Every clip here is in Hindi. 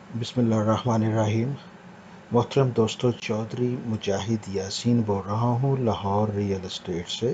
बिस्मिल्लाहिर्रहमानिर्रहीम। मोहतरम दोस्तों, चौधरी मुजाहिद यासीन बोल रहा हूँ लाहौर रियल एस्टेट से।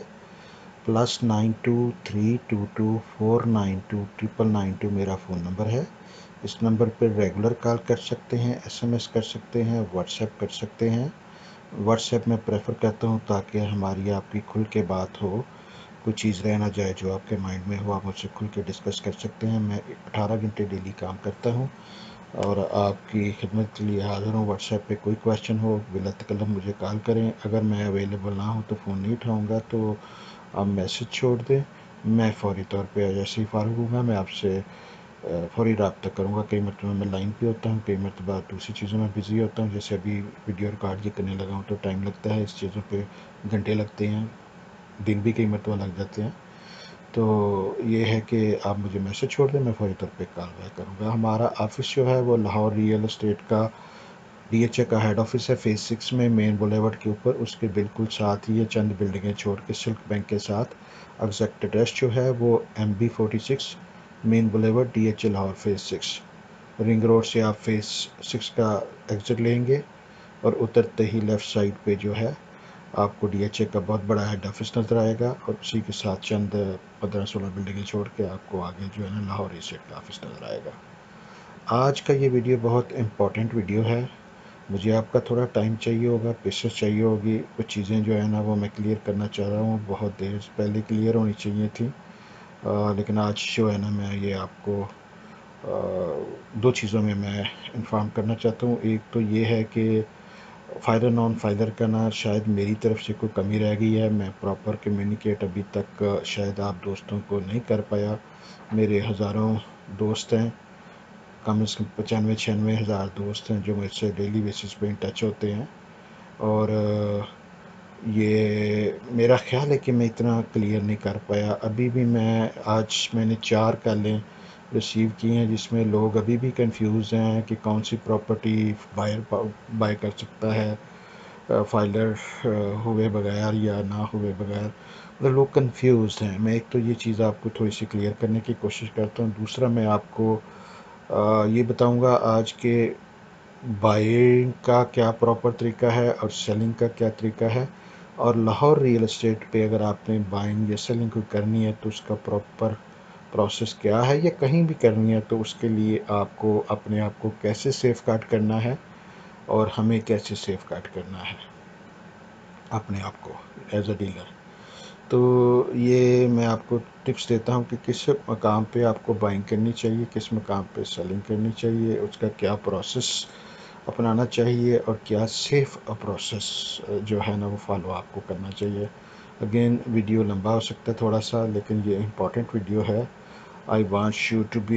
+9232249299 मेरा फ़ोन नंबर है। इस नंबर पर रेगुलर कॉल कर सकते हैं, SMS कर सकते हैं, व्हाट्सएप कर सकते हैं। व्हाट्सएप में प्रेफर करता हूँ ताकि हमारी आपकी खुल के बात हो, कोई चीज़ रह ना जाए जो आपके माइंड में हो, आप मुझसे खुल के डिस्कस कर सकते हैं। मैं 18 घंटे डेली काम करता हूँ और आपकी खिदमत के लिए हाज़िर हूँ। व्हाट्सएप पे कोई क्वेश्चन हो बिला तकल्लुफ़ मुझे कॉल करें। अगर मैं अवेलेबल ना हूँ तो फ़ोन नहीं उठाऊँगा, तो आप मैसेज छोड़ दें। मैं फ़ौरी तौर पे जैसे ही फ़ारिग होऊँगा मैं आपसे फ़ौरी रब्ता करूँगा। कई मरतबा मैं लाइन पे होता हूँ, कई मरतबा दूसरी चीज़ों में बिज़ी होता हूँ। जैसे अभी वीडियो रिकॉर्ड ये करने लगा हूँ तो टाइम लगता है, इस चीज़ों पे घंटे लगते हैं, दिन भी कई मरतबा लग जाते हैं। तो ये है कि आप मुझे मैसेज छोड़ दें, मैं फ़ौरी तौर पे कॉल बैक करूँगा। हमारा ऑफ़िस जो है वो लाहौर रियल एस्टेट का DHA का हेड ऑफ़िस है, फ़ेज़ 6 में मेन बुलेवार्ड के ऊपर। उसके बिल्कुल साथ ही ये चंद बिल्डिंगें छोड़ के सिल्क बैंक के साथ एग्जैक्ट एड्रेस जो है वो MB46 main boulevard DHA Lahore phase 6। Ring road से आप फ़ेज़ 6 का एग्ज़िट लेंगे और उतरते ही लेफ़्ट साइड पे जो है आपको DHA का बहुत बड़ा हेड ऑफिस नज़र आएगा और उसी के साथ चंद 15-16 बिल्डिंगें छोड़ के आपको आगे जो है ना लाहौर स्टेट का ऑफिस नज़र आएगा। आज का ये वीडियो बहुत इम्पोर्टेंट वीडियो है। मुझे आपका थोड़ा टाइम चाहिए होगा, पेशेंस चाहिए होगी। कुछ चीज़ें जो है ना वो मैं क्लियर करना चाह रहा हूँ, बहुत देर से पहले क्लियर होनी चाहिए थी। लेकिन आज जो है ना मैं ये आपको दो चीज़ों में मैं इन्फॉर्म करना चाहता हूँ। एक तो ये है कि फाइलर नॉन फाइलर का ना शायद मेरी तरफ से कोई कमी रह गई है। मैं प्रॉपर कम्युनिकेट अभी तक शायद आप दोस्तों को नहीं कर पाया। मेरे हज़ारों दोस्त हैं, कम से कम 95-96 हज़ार दोस्त हैं जो मुझसे डेली बेसिस पे इन टच होते हैं। और ये मेरा ख्याल है कि मैं इतना क्लियर नहीं कर पाया। अभी भी मैंने 4 कॉलें रिसीव की हैं जिसमें लोग अभी भी कंफ्यूज हैं कि कौन सी प्रॉपर्टी बायर बाय कर सकता है फाइलर हुए बगैर या ना हुए बगैर। मतलब लोग कंफ्यूज हैं। मैं एक तो ये चीज़ आपको थोड़ी सी क्लियर करने की कोशिश करता हूँ। दूसरा मैं आपको ये बताऊंगा आज के बाइंग का क्या प्रॉपर तरीका है और सेलिंग का क्या तरीका है। और लाहौर रियल एस्टेट पे अगर आपने बाइंग या सेलिंग को करनी है तो उसका प्रॉपर प्रोसेस क्या है, या कहीं भी करनी है तो उसके लिए आपको अपने आप को कैसे सेफ गार्ड करना है और हमें कैसे सेफ गार्ड करना है अपने आप को एज अ डीलर। तो ये मैं आपको टिप्स देता हूँ कि किस मकाम पे आपको बाइंग करनी चाहिए, किस मकाम पे सेलिंग करनी चाहिए, उसका क्या प्रोसेस अपनाना चाहिए और क्या सेफ प्रोसेस जो है ना वो फॉलो आपको करना चाहिए। अगेन वीडियो लंबा हो सकता है थोड़ा सा, लेकिन ये इम्पोर्टेंट वीडियो है। I want you to be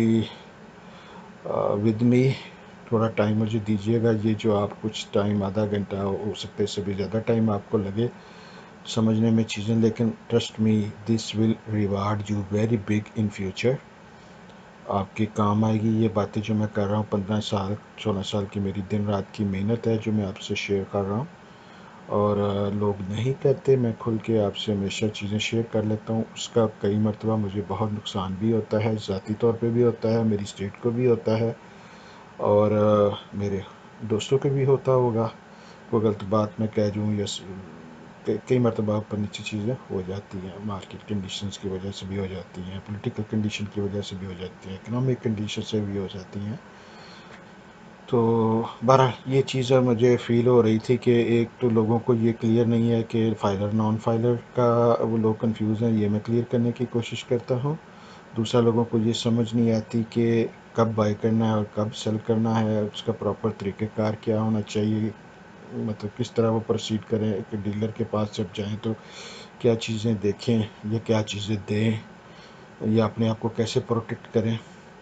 with me. थोड़ा टाइम मुझे दीजिएगा। ये जो आप कुछ टाइम, आधा घंटा हो सकता है, इससे भी ज़्यादा टाइम आपको लगे समझने में चीज़ें, लेकिन trust me, this will reward you very big in future. आपके काम आएगी ये बातें जो मैं कर रहा हूँ। 15 साल 16 साल की मेरी दिन रात की मेहनत है जो मैं आपसे शेयर कर रहा हूँ। और लोग नहीं करते। मैं खुल के आपसे हमेशा चीज़ें शेयर कर लेता हूँ। उसका कई मरतबा मुझे बहुत नुकसान भी होता है, ज़ाती तौर पे भी होता है, मेरी स्टेट को भी होता है और मेरे दोस्तों को भी होता होगा। कोई गलत बात मैं कह दूँ या कई मरतबा ऊपर नीचे चीज़ें हो जाती हैं, मार्केट कंडीशंस की वजह से भी हो जाती हैं, पॉलिटिकल कंडीशन की वजह से भी हो जाती हैं, इकोनॉमिक कंडीशन से भी हो जाती हैं। तो बहरहाल ये चीज़ मुझे फ़ील हो रही थी कि एक तो लोगों को ये क्लियर नहीं है कि फाइलर नॉन फाइलर का, वो लोग कंफ्यूज हैं, ये मैं क्लियर करने की कोशिश करता हूँ। दूसरा, लोगों को ये समझ नहीं आती कि कब बाय करना है और कब सेल करना है, उसका प्रॉपर तरीक़ेकार क्या होना चाहिए, मतलब किस तरह वो प्रोसीड करें। एक डीलर के पास जब जाएं तो क्या चीज़ें देखें या क्या चीज़ें दें, या अपने आप को कैसे प्रोटेक्ट करें।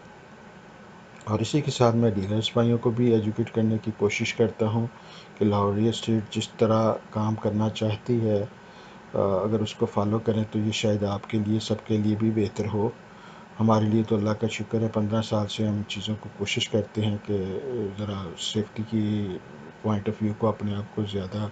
और इसी के साथ मैं डीलर्स भाइयों को भी एजुकेट करने की कोशिश करता हूँ कि लाहौर रियल एस्टेट जिस तरह काम करना चाहती है, अगर उसको फॉलो करें तो ये शायद आपके लिए, सबके लिए भी बेहतर हो। हमारे लिए तो अल्लाह का शुक्र है, 15 साल से हम चीज़ों को कोशिश करते हैं कि ज़रा सेफ्टी की पॉइंट ऑफ व्यू को, अपने आप को ज़्यादा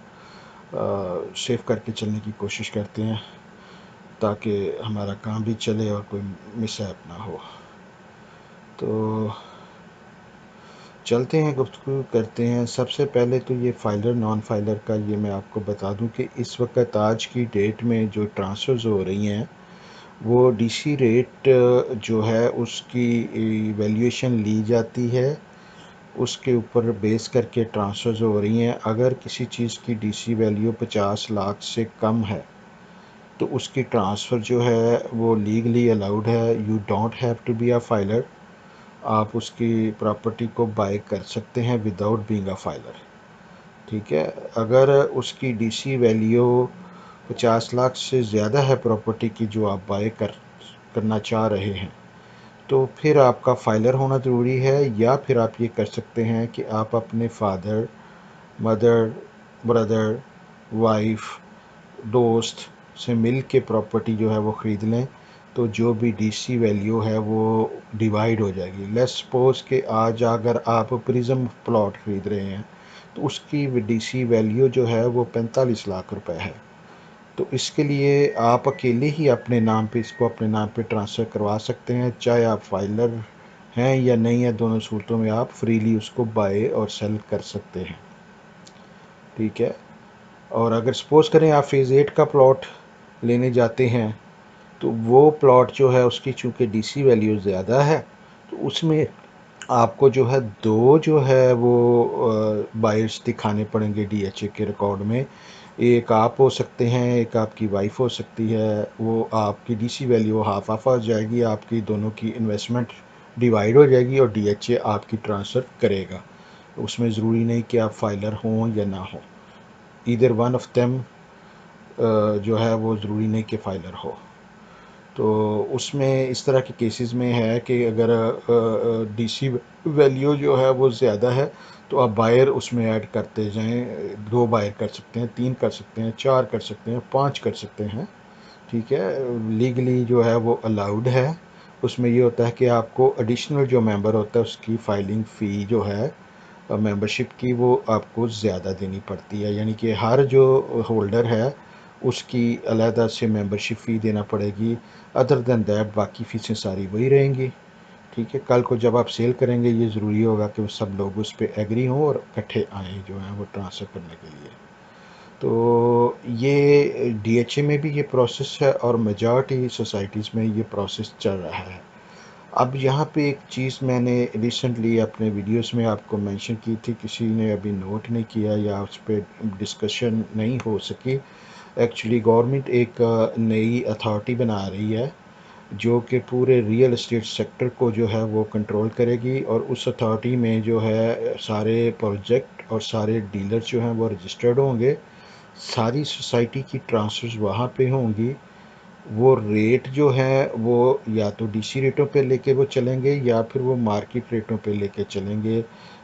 सेफ करके चलने की कोशिश करते हैं ताकि हमारा काम भी चले और कोई मिसहैप ना हो। तो चलते हैं, गुफ्तगू करते हैं। सबसे पहले तो ये फाइलर नॉन फाइलर का ये मैं आपको बता दूं कि इस वक्त आज की डेट में जो ट्रांसफ़र्स हो रही हैं वो डीसी रेट जो है उसकी वैल्यूएशन ली जाती है, उसके ऊपर बेस करके ट्रांसफ़र्स हो रही हैं। अगर किसी चीज़ की डीसी वैल्यू 50 लाख से कम है तो उसकी ट्रांसफ़र जो है वो लीगली अलाउड है। You don't have to be a filer. आप उसकी प्रॉपर्टी को बाय कर सकते हैं विदाउट बीइंग अ फाइलर। ठीक है। अगर उसकी डीसी वैल्यू 50 लाख से ज़्यादा है प्रॉपर्टी की जो आप बाय करना चाह रहे हैं, तो फिर आपका फाइलर होना ज़रूरी है। या फिर आप ये कर सकते हैं कि आप अपने फादर, मदर, ब्रदर, वाइफ, दोस्त से मिल के प्रॉपर्टी जो है वो ख़रीद लें, तो जो भी डीसी वैल्यू है वो डिवाइड हो जाएगी। लेट्स सपोज कि आज अगर आप प्रिज्म प्लॉट ख़रीद रहे हैं तो उसकी डीसी वैल्यू जो है वो 45 लाख रुपए है। तो इसके लिए आप अकेले ही अपने नाम पे इसको अपने नाम पे ट्रांसफ़र करवा सकते हैं, चाहे आप फाइलर हैं या नहीं है। दोनों सूरतों में आप फ्रीली उसको बाय और सेल कर सकते हैं। ठीक है। और अगर सपोज़ करें आप फेज़ 8 का प्लॉट लेने जाते हैं तो वो प्लॉट जो है उसकी चूँकि डीसी वैल्यू ज़्यादा है, तो उसमें आपको जो है दो जो है वो बायर्स दिखाने पड़ेंगे डीएचए के रिकॉर्ड में। एक आप हो सकते हैं, एक आपकी वाइफ हो सकती है। वो आपकी डीसी वैल्यू हाफ ऑफ हो जाएगी, आपकी दोनों की इन्वेस्टमेंट डिवाइड हो जाएगी और डीएचए आपकी ट्रांसफ़र करेगा। उसमें ज़रूरी नहीं कि आप फाइलर हों या ना हो, ईदर वन ऑफ देम जो है वो ज़रूरी नहीं कि फाइलर हो। तो उसमें इस तरह के केसेस में है कि अगर डीसी वैल्यू जो है वो ज़्यादा है तो आप बायर उसमें ऐड करते जाएं। 2 बायर कर सकते हैं, 3 कर सकते हैं, 4 कर सकते हैं, 5 कर सकते हैं। ठीक है। लीगली जो है वो अलाउड है। उसमें ये होता है कि आपको एडिशनल जो मेंबर होता है उसकी फाइलिंग फ़ी जो है मेंबरशिप की वो आपको ज़्यादा देनी पड़ती है। यानी कि हर जो होल्डर है उसकी अलहदा से मेंबरशिप फ़ी देना पड़ेगी। अदर दैन दैट बाकी फ़ीसें सारी वही रहेंगी। ठीक है। कल को जब आप सेल करेंगे ये ज़रूरी होगा कि वो सब लोग उस पर एग्री हों और इकट्ठे आएँ जो हैं वो ट्रांसफ़र करने के लिए। तो ये डीएचए में भी ये प्रोसेस है और मेजॉरिटी सोसाइटीज़ में ये प्रोसेस चल रहा है। अब यहाँ पे एक चीज़ मैंने रिसेंटली अपने वीडियोस में आपको मेंशन की थी, किसी ने अभी नोट नहीं किया या उस पर डिस्कशन नहीं हो सकी। एक्चुअली गवर्नमेंट एक नई अथॉरिटी बना रही है जो कि पूरे रियल एस्टेट सेक्टर को जो है वो कंट्रोल करेगी। और उस अथॉरिटी में जो है सारे प्रोजेक्ट और सारे डीलर्स जो हैं वो रजिस्टर्ड होंगे। सारी सोसाइटी की ट्रांसफ़र्स वहाँ पे होंगी। वो रेट जो है वो या तो डीसी रेटों पे लेके वो चलेंगे या फिर वो मार्केट रेटों पे लेके चलेंगे।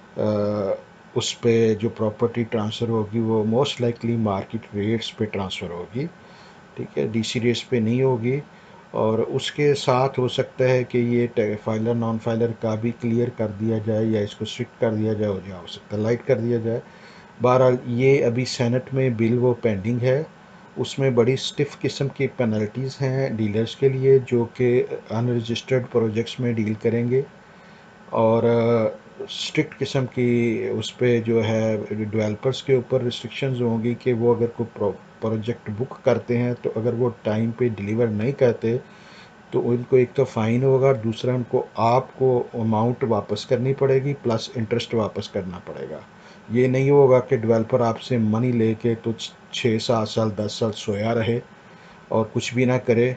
उस पे जो प्रॉपर्टी ट्रांसफ़र होगी वो मोस्ट लाइकली मार्केट रेट्स पे ट्रांसफ़र होगी। ठीक है। डीसी रेट्स पे नहीं होगी। और उसके साथ हो सकता है कि ये फाइलर नॉन फाइलर का भी क्लियर कर दिया जाए या इसको स्ट्रिक्ट कर दिया जाए, और या हो सकता है लाइट कर दिया जाए। बहरहाल ये अभी सेनेट में बिल वो पेंडिंग है। उसमें बड़ी स्टिफ किस्म की पेनल्टीज़ हैं डीलर्स के लिए जो कि अनरजिस्टर्ड प्रोजेक्ट्स में डील करेंगे। और स्ट्रिक्ट किस्म की उस पे जो है डेवलपर्स के ऊपर रिस्ट्रिक्शंस होंगी कि वो अगर कोई प्रोजेक्ट बुक करते हैं तो अगर वो टाइम पे डिलीवर नहीं करते तो उनको एक तो फ़ाइन होगा, दूसरा उनको आपको अमाउंट वापस करनी पड़ेगी प्लस इंटरेस्ट वापस करना पड़ेगा। ये नहीं होगा कि डेवलपर आपसे मनी लेके तो 6 7 साल 10 साल सोया रहे और कुछ भी ना करे।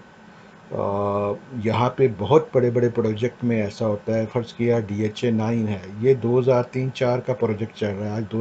यहाँ पे बहुत बड़े बड़े प्रोजेक्ट में ऐसा होता है। फ़र्ज़ किया DHA 9 है, ये 2003-4 का प्रोजेक्ट चल रहा है, आज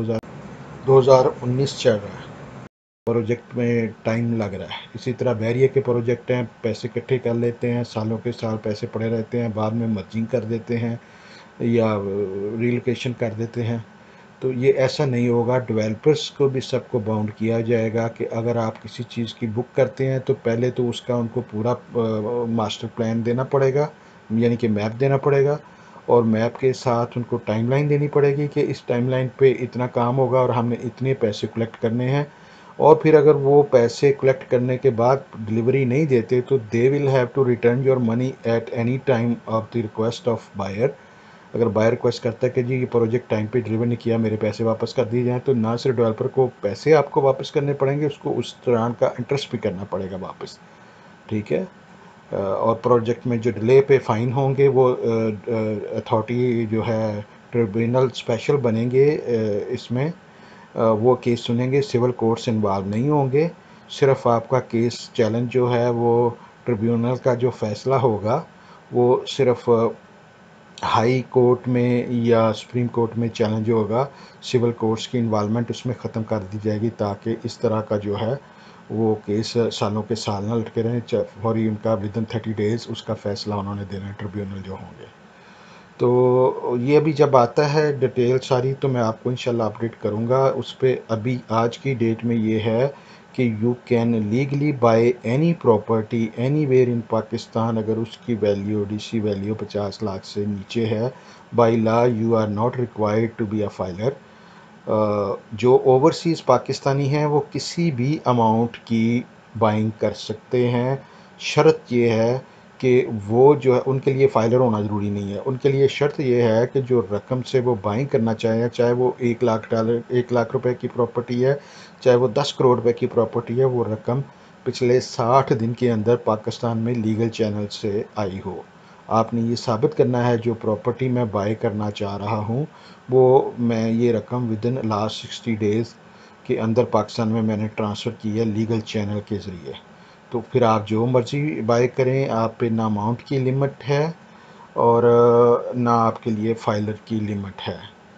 2019 चल रहा है। प्रोजेक्ट में टाइम लग रहा है। इसी तरह बैरियर के प्रोजेक्ट हैं, पैसे इकट्ठे कर लेते हैं, सालों के साल पैसे पड़े रहते हैं, बाद में मर्जिंग कर देते हैं या रिलोकेशन कर देते हैं। तो ये ऐसा नहीं होगा। डेवलपर्स को भी सबको बाउंड किया जाएगा कि अगर आप किसी चीज़ की बुक करते हैं तो पहले तो उसका उनको पूरा मास्टर प्लान देना पड़ेगा, यानी कि मैप देना पड़ेगा। और मैप के साथ उनको टाइमलाइन देनी पड़ेगी कि इस टाइमलाइन पे इतना काम होगा और हमने इतने पैसे कलेक्ट करने हैं। और फिर अगर वो पैसे कलेक्ट करने के बाद डिलीवरी नहीं देते तो they will have to return your money at any time of the request of buyer. अगर बायर रिक्वेस्ट करता है कि जी ये प्रोजेक्ट टाइम पे डिलीवर नहीं किया, मेरे पैसे वापस कर दिए जाएँ, तो ना सिर्फ डेवलपर को पैसे आपको वापस करने पड़ेंगे, उसको उस दौरान का इंटरेस्ट भी करना पड़ेगा वापस। ठीक है। और प्रोजेक्ट में जो डिले पे फ़ाइन होंगे वो अथॉरिटी जो है ट्रिब्यूनल स्पेशल बनेंगे, इसमें वो केस सुनेंगे, सिविल कोर्ट्स इन्वॉल्व नहीं होंगे। सिर्फ आपका केस चैलेंज जो है वो ट्रिब्यूनल का जो फैसला होगा वो सिर्फ हाई कोर्ट में या सुप्रीम कोर्ट में चैलेंज होगा। सिविल कोर्ट्स की इन्वॉल्वमेंट उसमें ख़त्म कर दी जाएगी, ताकि इस तरह का जो है वो केस सालों के साल ना लटके रहें। फौरी उनका विद इन 30 डेज़ उसका फ़ैसला उन्होंने देना है, ट्रिब्यूनल जो होंगे। तो ये अभी जब आता है डिटेल सारी, तो मैं आपको इंशाल्लाह अपडेट करूँगा उस पे। अभी आज की डेट में ये है कि you can legally buy any property anywhere in Pakistan, अगर उसकी वैल्यू डीसी वैल्यू 50 लाख से नीचे है, by law you are not required to be a filer. जो ओवरसीज़ पाकिस्तानी हैं वो किसी भी अमाउंट की बाइंग कर सकते हैं। शर्त ये है कि वो जो है उनके लिए फाइलर होना ज़रूरी नहीं है। उनके लिए शर्त ये है कि जो रकम से वो बाइंग करना चाहें, चाहे वो $1 लाख 1 लाख रुपए की प्रॉपर्टी है, चाहे वो 10 करोड़ रुपए की प्रॉपर्टी है, वो रकम पिछले 60 दिन के अंदर पाकिस्तान में लीगल चैनल से आई हो। आपने ये साबित करना है जो प्रॉपर्टी मैं बाय करना चाह रहा हूँ वो मैं ये रकम विद इन लास्ट 60 डेज़ के अंदर पाकिस्तान में मैंने ट्रांसफ़र की है लीगल चैनल के ज़रिए। तो फिर आप जो मर्ज़ी बाय करें, आप पे ना अमाउंट की लिमिट है और ना आपके लिए फाइलर की लिमिट है।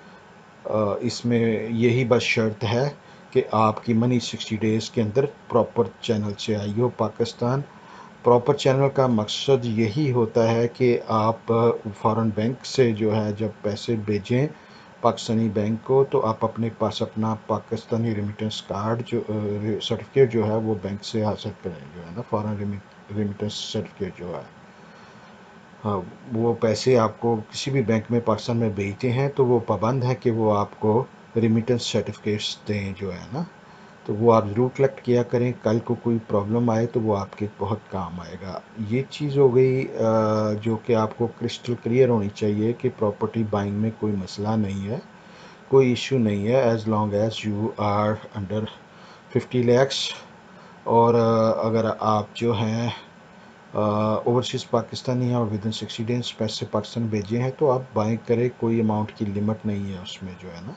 इसमें यही बस शर्त है कि आपकी मनी 60 डेज़ के अंदर प्रॉपर चैनल से आई हो पाकिस्तान। प्रॉपर चैनल का मकसद यही होता है कि आप फ़ॉरेन बैंक से जो है जब पैसे भेजें पाकिस्तानी बैंक को, तो आप अपने पास अपना पाकिस्तानी रेमिटेंस कार्ड जो सर्टिफिकेट जो है वो बैंक से हासिल करें, जो है ना फ़ॉरेन रेमिटेंस सर्टिफिकेट जो है। हाँ, वो पैसे आपको किसी भी बैंक में पाकिस्तान में भेजते हैं तो वो पाबंद है कि वो आपको रेमिटेंस सर्टिफिकेट्स दें, जो है ना। तो वो आप ज़रूर कलेक्ट किया करें, कल को कोई प्रॉब्लम आए तो वो आपके बहुत काम आएगा। ये चीज़ हो गई जो कि आपको क्रिस्टल क्लियर होनी चाहिए कि प्रॉपर्टी बाइंग में कोई मसला नहीं है, कोई इशू नहीं है, as long as you are under 50 lakhs। और अगर आप जो हैं ओवरसीज़ पाकिस्तानी हैं और विद इन 60 डेज पैसे पाकिस्तान भेजे हैं तो आप बाइंग करें, कोई अमाउंट की लिमिट नहीं है उसमें, जो है ना।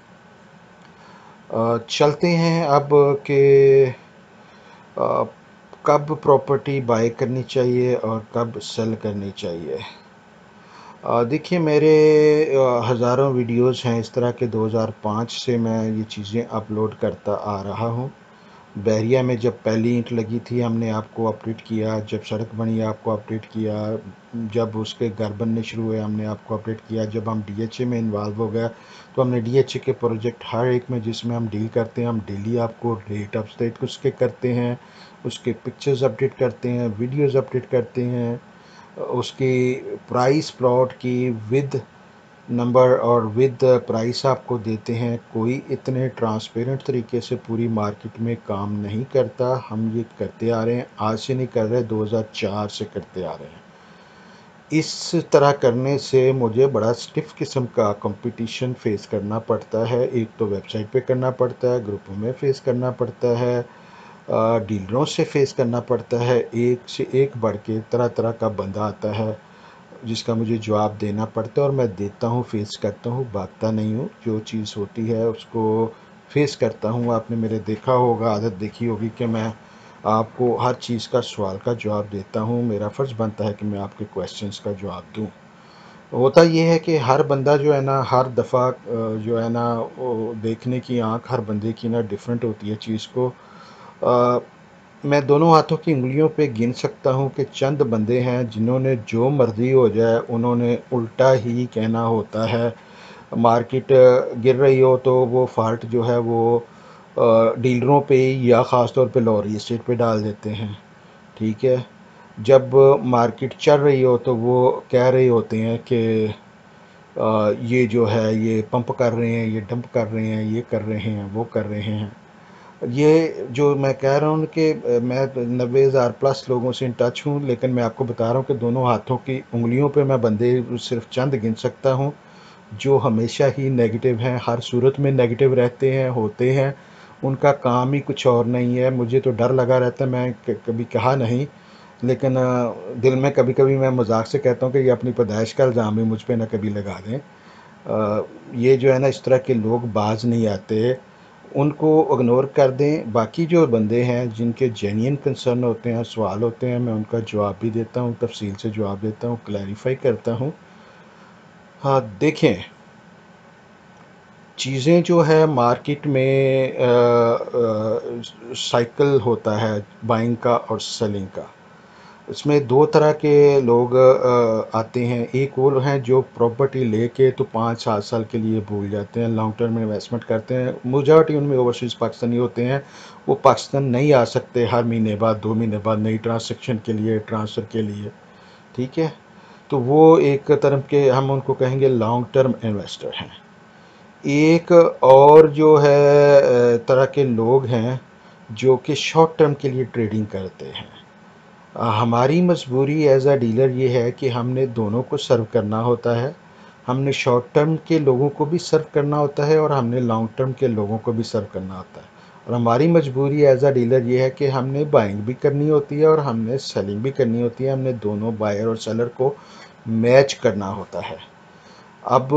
चलते हैं अब के कब प्रॉपर्टी बाय करनी चाहिए और कब सेल करनी चाहिए। देखिए मेरे हज़ारों वीडियोस हैं इस तरह के, 2005 से मैं ये चीज़ें अपलोड करता आ रहा हूँ। बहरिया में जब पहली ईंट लगी थी हमने आपको अपडेट किया, जब सड़क बनी आपको अपडेट किया, जब उसके घर बनने शुरू हुए हमने आपको अपडेट किया, जब हम डीएचए में इन्वॉल्व हो गया तो हमने डीएचए के प्रोजेक्ट हर एक में जिसमें हम डील करते हैं, हम डेली आपको रेट अपडेट उसके करते हैं, उसके पिक्चर्स अपडेट करते हैं, वीडियोज़ अपडेट करते हैं, उसकी प्राइस प्लॉट की विद नंबर और विद प्राइस आपको देते हैं। कोई इतने ट्रांसपेरेंट तरीके से पूरी मार्केट में काम नहीं करता। हम ये करते आ रहे हैं, आज से नहीं कर रहे, 2004 से करते आ रहे हैं। इस तरह करने से मुझे बड़ा स्टिफ किस्म का कंपटीशन फेस करना पड़ता है। एक तो वेबसाइट पे करना पड़ता है, ग्रुपों में फेस करना पड़ता है, डीलरों से फेस करना पड़ता है, एक से एक बढ़ के तरह तरह का बंदा आता है जिसका मुझे जवाब देना पड़ता है और मैं देता हूँ, फेस करता हूँ, भागता नहीं हूँ। जो चीज़ होती है उसको फेस करता हूँ। आपने मेरे देखा होगा, आदत देखी होगी कि मैं आपको हर चीज़ का सवाल का जवाब देता हूँ। मेरा फ़र्ज़ बनता है कि मैं आपके क्वेश्चंस का जवाब दूँ। होता ये है कि हर बंदा जो है ना हर दफ़ा जो है ना वो देखने की आँख हर बंदे की ना डिफरेंट होती है चीज़ को। अ, मैं दोनों हाथों की उँगलियों पे गिन सकता हूँ कि चंद बंदे हैं जिन्होंने जो मर्ज़ी हो जाए उन्होंने उल्टा ही कहना होता है। मार्केट गिर रही हो तो वो फ़ॉल्ट जो है वो डीलरों पे या ख़ास तौर पे लॉ एस्टेट पे डाल देते हैं। ठीक है। जब मार्केट चल रही हो तो वो कह रहे होते हैं कि ये जो है ये पंप कर रहे हैं, ये डंप कर रहे हैं, ये कर रहे हैं, वो कर रहे हैं। ये जो मैं कह रहा हूँ कि मैं 90,000 प्लस लोगों से इन टच हूँ, लेकिन मैं आपको बता रहा हूँ कि दोनों हाथों की उंगलियों पे मैं बंदे सिर्फ चंद गिन सकता हूँ जो हमेशा ही नेगेटिव हैं, हर सूरत में नेगेटिव रहते हैं, होते हैं। उनका काम ही कुछ और नहीं है। मुझे तो डर लगा रहता है, मैं कभी कहा नहीं, लेकिन दिल में कभी कभी मैं मजाक से कहता हूँ कि ये अपनी पैदाइश का इल्ज़ाम भी मुझ पे ना कभी लगा दें। ये जो है ना, इस तरह के लोग बाज नहीं आते, उनको इग्नोर कर दें। बाकी जो बंदे हैं जिनके जेन्युइन कंसर्न होते हैं, सवाल होते हैं, मैं उनका जवाब भी देता हूँ, तफसील से जवाब देता हूँ, क्लैरिफाई करता हूँ। हाँ देखें, चीज़ें जो है मार्केट में साइकिल होता है बाइंग का और सेलिंग का। इसमें दो तरह के लोग आते हैं। एक वो हैं जो प्रॉपर्टी लेके तो 5-7 साल के लिए भूल जाते हैं, लॉन्ग टर्म में इन्वेस्टमेंट करते हैं। मेजॉरिटी उनमें ओवरसीज़ पाकिस्तानी होते हैं। वो पाकिस्तान नहीं आ सकते हर महीने बाद, 2 महीने बाद नई ट्रांसैक्शन के लिए, ट्रांसफ़र के लिए। ठीक है, तो वो एक तरफ के हम उनको कहेंगे लॉन्ग टर्म इन्वेस्टर हैं। एक और जो है तरह के लोग हैं जो कि शॉर्ट टर्म के लिए ट्रेडिंग करते हैं। हमारी मजबूरी एज अ डीलर ये है कि हमने दोनों को सर्व करना होता है। हमने शॉर्ट टर्म के लोगों को भी सर्व करना होता है और हमने लॉन्ग टर्म के लोगों को भी सर्व करना होता है। और हमारी मजबूरी एज अ डीलर ये है कि हमने बाइंग भी करनी होती है और हमने सेलिंग भी करनी होती है। हमने दोनों बायर और सेलर को मैच करना होता है। अब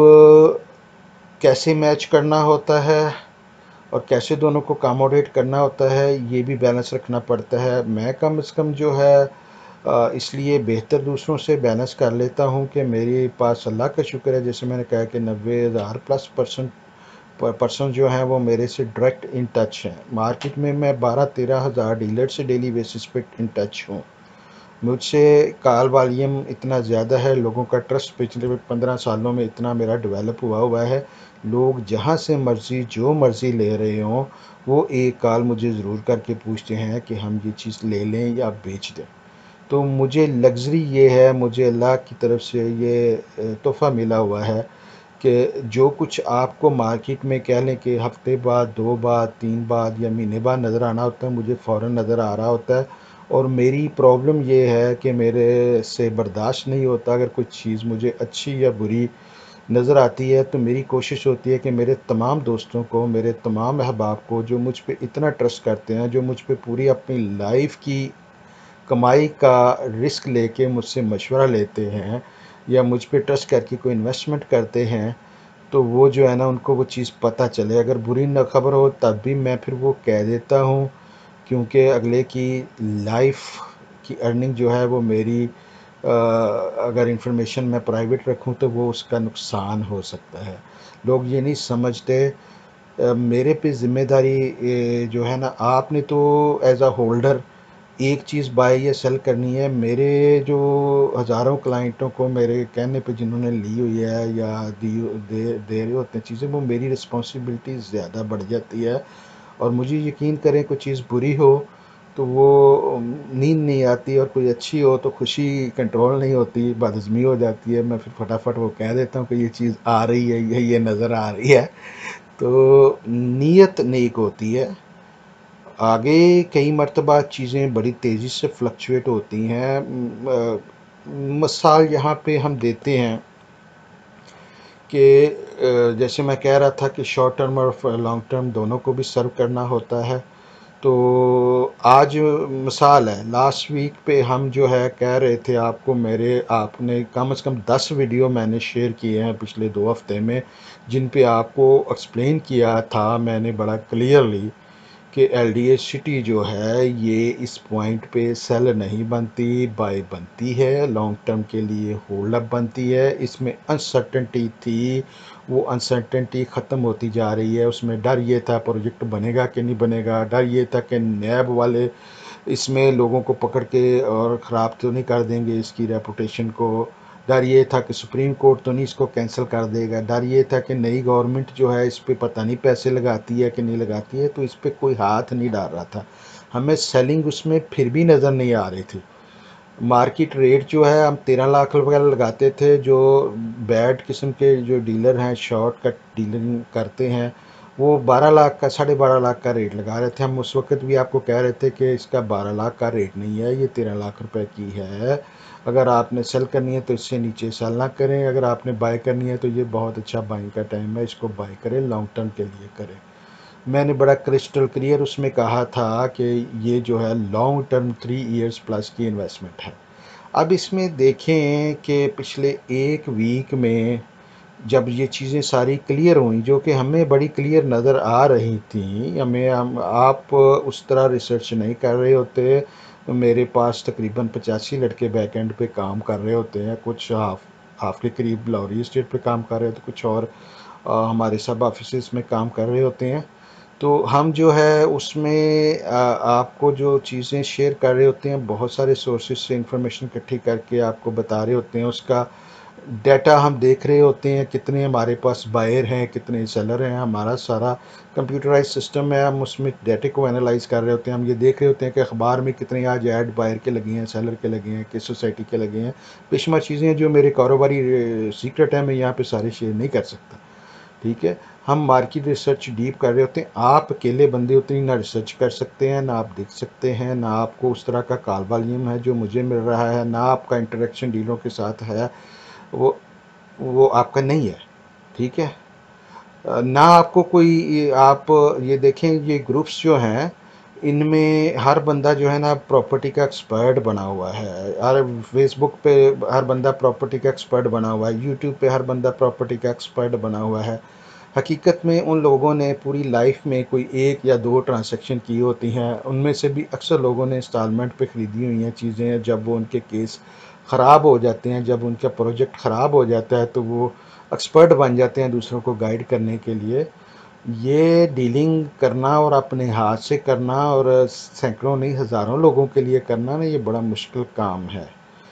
कैसे मैच करना होता है और कैसे दोनों को अकोमोडेट करना होता है, ये भी बैलेंस रखना पड़ता है। मैं कम से कम जो है इसलिए बेहतर दूसरों से बैलेंस कर लेता हूँ कि मेरे पास अल्लाह का शुक्र है, जैसे मैंने कहा कि 90,000 प्लस पर्सन जो हैं वो मेरे से डायरेक्ट इन टच हैं। मार्केट में मैं 12-13 हज़ार डीलर से डेली बेसिस पे इन टच हूँ। मुझसे कॉल वॉल्यूम इतना ज़्यादा है, लोगों का ट्रस्ट पिछले 15 सालों में इतना मेरा डेवलप हुआ है। लोग जहाँ से मर्ज़ी जो मर्ज़ी ले रहे हों, वो एक कॉल मुझे ज़रूर करके पूछते हैं कि हम ये चीज़ ले लें या बेच दें। तो मुझे लग्ज़री ये है, मुझे अल्लाह की तरफ से ये तोहफ़ा मिला हुआ है कि जो कुछ आपको मार्केट में कह लें कि हफ़्ते बाद, 2 बाद, 3 बाद या महीने बाद नज़र आना होता है, मुझे फ़ौरन नज़र आ रहा होता है। और मेरी प्रॉब्लम ये है कि मेरे से बर्दाश्त नहीं होता, अगर कोई चीज़ मुझे अच्छी या बुरी नज़र आती है तो मेरी कोशिश होती है कि मेरे तमाम दोस्तों को, मेरे तमाम अहबाब को जो मुझ पे इतना ट्रस्ट करते हैं, जो मुझ पे पूरी अपनी लाइफ की कमाई का रिस्क लेके मुझसे मशवरा लेते हैं या मुझ पे ट्रस्ट करके कोई इन्वेस्टमेंट करते हैं, तो वो जो है ना, उनको वो चीज़ पता चले। अगर बुरी न खबर हो तब भी मैं फिर वो कह देता हूँ, क्योंकि अगले की लाइफ की अर्निंग जो है वो मेरी अगर इंफॉर्मेशन मैं प्राइवेट रखूं तो वो उसका नुकसान हो सकता है। लोग ये नहीं समझते। मेरे पे ज़िम्मेदारी जो है ना, आपने तो एज अ होल्डर एक चीज़ बाय या सेल करनी है। मेरे जो हज़ारों क्लाइंटों को मेरे कहने पे जिन्होंने ली हुई है या दे रहे होते हैं चीज़ें, वो मेरी रिस्पॉन्सिबिलिटी ज़्यादा बढ़ जाती है। और मुझे यकीन करें, कोई चीज़ बुरी हो तो वो नींद नहीं आती, और कोई अच्छी हो तो खुशी कंट्रोल नहीं होती, बदहज़मी हो जाती है। मैं फिर फटाफट वो कह देता हूँ कि ये चीज़ आ रही है, ये नज़र आ रही है। तो नीयत नेक होती है। आगे कई मर्तबा चीज़ें बड़ी तेज़ी से फ्लक्चुएट होती हैं। मिसाल यहाँ पे हम देते हैं कि जैसे मैं कह रहा था कि शॉर्ट टर्म और लॉन्ग टर्म दोनों को भी सर्व करना होता है। तो आज मिसाल है, लास्ट वीक पे हम जो है कह रहे थे आपको, मेरे आपने कम से कम 10 वीडियो मैंने शेयर किए हैं पिछले 2 हफ्ते में, जिन पे आपको एक्सप्लेन किया था मैंने बड़ा क्लियरली कि एलडीए सिटी जो है ये इस पॉइंट पे सेल नहीं बनती, बाय बनती है, लॉन्ग टर्म के लिए होल्ड अप बनती है। इसमें अनसर्टेनिटी थी, वो अनसर्टेनिटी ख़त्म होती जा रही है। उसमें डर ये था प्रोजेक्ट बनेगा कि नहीं बनेगा, डर ये था कि नैब वाले इसमें लोगों को पकड़ के और ख़राब तो नहीं कर देंगे इसकी रेपुटेशन को, डर ये था कि सुप्रीम कोर्ट तो नहीं इसको कैंसिल कर देगा, डर ये था कि नई गवर्नमेंट जो है इस पर पता नहीं पैसे लगाती है कि नहीं लगाती है, तो इस पर कोई हाथ नहीं डाल रहा था। हमें सेलिंग उसमें फिर भी नज़र नहीं आ रही थी। मार्केट रेट जो है, हम 13 लाख रुपये लगाते थे। जो बैड किस्म के जो डीलर हैं, शॉर्ट कट डीलिंग करते हैं, वो 12 लाख का 12.5 लाख का रेट लगा रहे थे। हम उस वक्त भी आपको कह रहे थे कि इसका 12 लाख का रेट नहीं है, ये 13 लाख रुपए की है। अगर आपने सेल करनी है तो इससे नीचे सेल ना करें, अगर आपने बाय करनी है तो ये बहुत अच्छा बाइंग का टाइम है, इसको बाय करें, लॉन्ग टर्म के लिए करें। मैंने बड़ा क्रिस्टल क्लियर उसमें कहा था कि ये जो है लॉन्ग टर्म 3 इयर्स प्लस की इन्वेस्टमेंट है। अब इसमें देखें कि पिछले एक वीक में जब ये चीज़ें सारी क्लियर हुई, जो कि हमें बड़ी क्लियर नज़र आ रही थी, हम आप उस तरह रिसर्च नहीं कर रहे होते। मेरे पास तकरीबन 85 लड़के बैक एंड पे काम कर रहे होते हैं, कुछ हाफ के करीब लॉरी स्टेट पे काम कर रहे होते, कुछ और हमारे सब ऑफिस में काम कर रहे होते हैं। तो हम जो है उसमें आपको जो चीज़ें शेयर कर रहे होते हैं, बहुत सारे सोर्सेज से इंफॉर्मेशन इकट्ठी करके आपको बता रहे होते हैं, उसका डाटा हम देख रहे होते हैं, कितने हमारे पास बायर हैं, कितने सेलर हैं। हमारा सारा कंप्यूटराइज सिस्टम है, हम उसमें डाटे को एनालाइज कर रहे होते हैं। हम ये देख रहे होते हैं कि अखबार में कितने आज ऐड बायर के लगे हैं, सेलर के लगे हैं, किस सोसाइटी के लगे हैं। बेशुमार चीज़ें जो मेरे कारोबारी सीक्रेट है, मैं यहाँ पे सारे शेयर नहीं कर सकता। ठीक है, हम मार्केट रिसर्च डीप कर रहे होते हैं। आप अकेले बंदे उतनी ना रिसर्च कर सकते हैं, ना आप देख सकते हैं, ना आपको उस तरह का कॉल वॉल्यूम है जो मुझे मिल रहा है, ना आपका इंटरेक्शन डीलरों के साथ है, वो वो आपका नहीं है। ठीक है, ना आपको कोई आप ये देखें, ये ग्रुप्स जो हैं इनमें हर बंदा जो है ना प्रॉपर्टी का एक्सपर्ट बना हुआ है। हर फेसबुक पे हर बंदा प्रॉपर्टी का एक्सपर्ट बना हुआ है, यूट्यूब पे हर बंदा प्रॉपर्टी का एक्सपर्ट बना हुआ है। हकीकत में उन लोगों ने पूरी लाइफ में कोई एक या दो ट्रांसैक्शन की होती हैं, उनमें से भी अक्सर लोगों ने इंस्टॉलमेंट पे ख़रीदी हुई हैं चीज़ें। जब वो उनके केस ख़राब हो जाते हैं, जब उनका प्रोजेक्ट ख़राब हो जाता है, तो वो एक्सपर्ट बन जाते हैं दूसरों को गाइड करने के लिए। ये डीलिंग करना और अपने हाथ से करना और सैकड़ों नहीं हज़ारों लोगों के लिए करना ना, ये बड़ा मुश्किल काम है।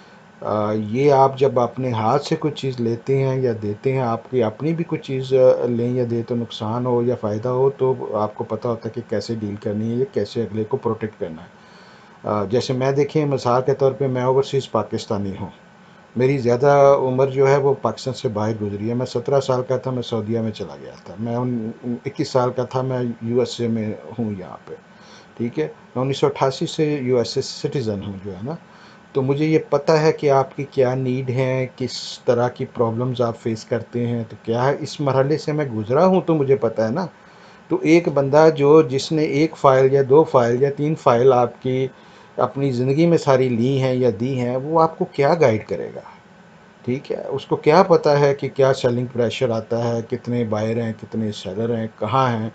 ये आप जब अपने हाथ से कुछ चीज़ लेते हैं या देते हैं, आपकी अपनी भी कुछ चीज़ लें या दें, तो नुकसान हो या फ़ायदा हो, तो आपको पता होता है कि कैसे डील करनी है या कैसे अगले को प्रोटेक्ट करना है। जैसे मैं देखें, मिसाल के तौर पे मैं ओवरसीज़ पाकिस्तानी हूँ। मेरी ज़्यादा उम्र जो है वो पाकिस्तान से बाहर गुजरी है। मैं 17 साल का था, मैं सऊदीया में चला गया था। मैं 21 साल का था, मैं यूएसए में हूँ यहाँ पे। ठीक है, मैं 1988 से यूएसए सिटीज़न हूँ जो है ना। तो मुझे ये पता है कि आपकी क्या नीड है, किस तरह की प्रॉब्लम्स आप फेस करते हैं, तो क्या है, इस मरहले से मैं गुजरा हूँ तो मुझे पता है ना। तो एक बंदा जो जिसने एक फ़ाइल या दो फ़ाइल या तीन फ़ाइल आपकी अपनी ज़िंदगी में सारी ली हैं या दी हैं, वो आपको क्या गाइड करेगा? ठीक है, उसको क्या पता है कि क्या सेलिंग प्रेशर आता है, कितने बायर हैं, कितने सेलर हैं, कहाँ हैं,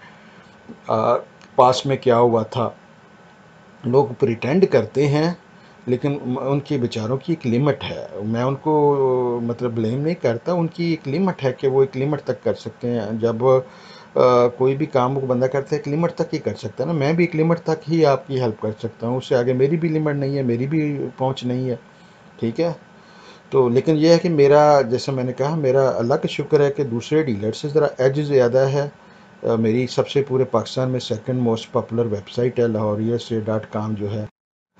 पास में क्या हुआ था। लोग प्रिटेंड करते हैं, लेकिन उनकी बेचारों की एक लिमिट है। मैं उनको मतलब ब्लेम नहीं करता, उनकी एक लिमिट है कि वो एक लिमिट तक कर सकते हैं। जब कोई भी काम वो बंदा करता है एक लिमिट तक ही कर सकता है ना। मैं भी एक लिमिट तक ही आपकी हेल्प कर सकता हूँ, उससे आगे मेरी भी लिमिट नहीं है, मेरी भी पहुँच नहीं है। ठीक है, तो लेकिन ये है कि मेरा, जैसे मैंने कहा, मेरा अल्लाह का शुक्र है कि दूसरे डीलर से ज़रा एज ज़्यादा है। मेरी सबसे पूरे पाकिस्तान में सेकंड मोस्ट पॉपुलर वेबसाइट है lahoriaसे.com जो है।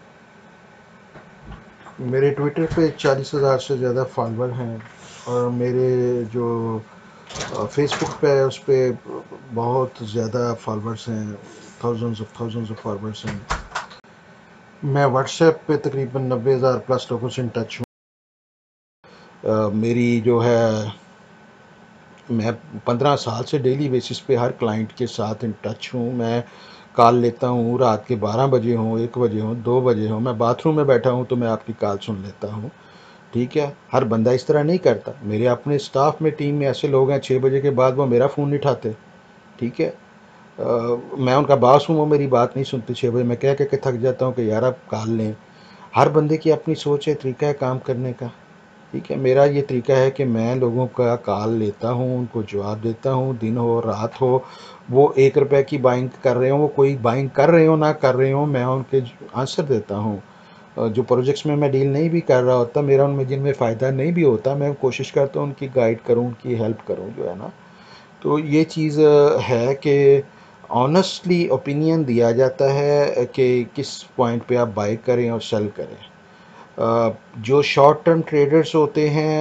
मेरे ट्विटर पे 40,000 से ज़्यादा फॉलोअर हैं, और मेरे जो फेसबुक पे है उस पर बहुत ज़्यादा फॉलोअर्स हैं, थाउजेंड्स ऑफ फॉलोअर्स हैं। मैं व्हाट्सएप पे तकरीबन 90,000 प्लस लोगों से इन टच हूँ। मेरी जो है, मैं 15 साल से डेली बेसिस पे हर क्लाइंट के साथ इन टच हूँ। मैं कॉल लेता हूँ, रात के 12 बजे हों, 1 बजे हों, 2 बजे हों, मैं बाथरूम में बैठा हूँ तो मैं आपकी कॉल सुन लेता हूँ। ठीक है, हर बंदा इस तरह नहीं करता। मेरे अपने स्टाफ में, टीम में ऐसे लोग हैं 6 बजे के बाद वो मेरा फ़ोन नहीं उठाते। ठीक है, मैं उनका बॉस हूँ, वो मेरी बात नहीं सुनते। 6 बजे मैं कह के थक जाता हूँ कि यार आप कॉल लें। हर बंदे की अपनी सोच है, तरीका है काम करने का। ठीक है, मेरा ये तरीका है कि मैं लोगों का कॉल लेता हूँ, उनको जवाब देता हूँ, दिन हो रात हो, वो 1 रुपए की बाइंग कर रहे हो, वो कोई बाइंग कर रहे हो ना कर रहे हो, मैं उनके आंसर देता हूँ। जो प्रोजेक्ट्स में मैं डील नहीं भी कर रहा होता, मेरा उनमें जिनमें फ़ायदा नहीं भी होता, मैं कोशिश करता हूँ उनकी गाइड करूँ, उनकी हेल्प करूँ जो है ना। तो ये चीज़ है कि ऑनेस्टली ओपिनियन दिया जाता है कि किस पॉइंट पे आप बाय करें और सेल करें। जो शॉर्ट टर्म ट्रेडर्स होते हैं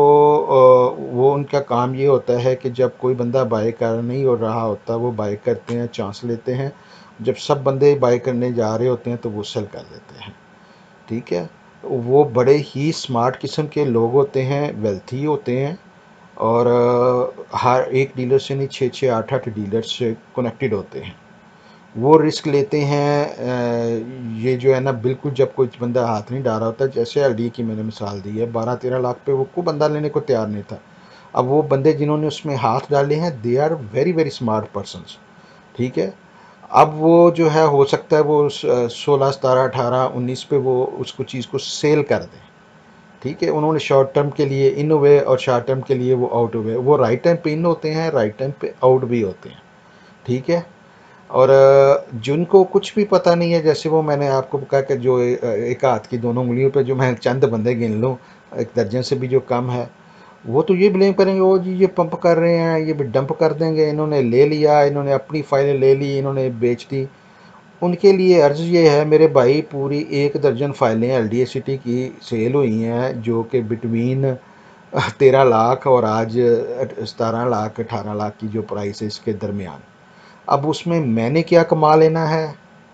वो उनका काम ये होता है कि जब कोई बंदा बाय कर नहीं हो रहा होता वो बाय करते हैं, चांस लेते हैं। जब सब बंदे बाय करने जा रहे होते हैं तो वो सेल कर देते हैं। ठीक है। वो बड़े ही स्मार्ट किस्म के लोग होते हैं, वेल्थी होते हैं, और हर एक डीलर से नहीं, 6-6 8-8 डीलर से कनेक्टेड होते हैं। वो रिस्क लेते हैं। ये जो है ना, बिल्कुल जब कोई बंदा हाथ नहीं डाल रहा होता, जैसे एलडी की मैंने मिसाल दी है, 12-13 लाख पे वो कोई बंदा लेने को तैयार नहीं था। अब वो बंदे जिन्होंने उसमें हाथ डाले हैं, they are very very smart persons. ठीक है। अब वो जो है, हो सकता है वो 16 17 18 19 पे वो उसको चीज़ को सेल कर दें। ठीक है। उन्होंने शॉर्ट टर्म के लिए इन हुए और शॉर्ट टर्म के लिए वो आउट हुए। वो राइट टाइम पे इन होते हैं, राइट टाइम पे आउट भी होते हैं। ठीक है। और जिनको कुछ भी पता नहीं है, जैसे वो मैंने आपको कहा कि जो एक हाथ की दोनों उंगलियों पे जो मैं चंद बंदे गिन लूँ, एक दर्जन से भी जो कम है, वो तो ये ब्लेम करेंगे, ओ जी ये पंप कर रहे हैं, ये भी डंप कर देंगे, इन्होंने ले लिया, इन्होंने अपनी फाइलें ले ली, इन्होंने बेच दी। उनके लिए अर्ज़ ये है मेरे भाई, पूरी एक दर्जन फाइलें एलडीएसीटी की सेल हुई हैं, जो कि बिटवीन 13 लाख और आज 17 लाख 18 लाख की जो प्राइस है, इसके दरमियान। अब उसमें मैंने क्या कमा लेना है,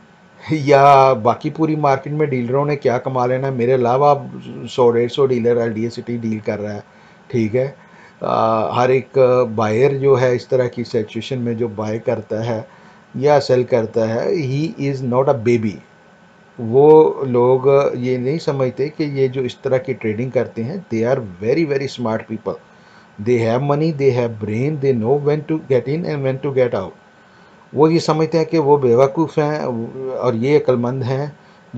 या बाकी पूरी मार्केट में डीलरों ने क्या कमा लेना है? मेरे अलावा 100-150 डीलर एलडीए सिटी डील कर रहा है। ठीक है। हर एक बायर जो है इस तरह की सिचुएशन में जो बाय करता है या सेल करता है, he is not a baby. वो लोग ये नहीं समझते कि ये जो इस तरह की ट्रेडिंग करते हैं, they are very very smart people. They have money, they have brain, they know when to get in and when to get out. वो ये समझते हैं कि वो बेवकूफ़ हैं, और ये अक्लमंद हैं,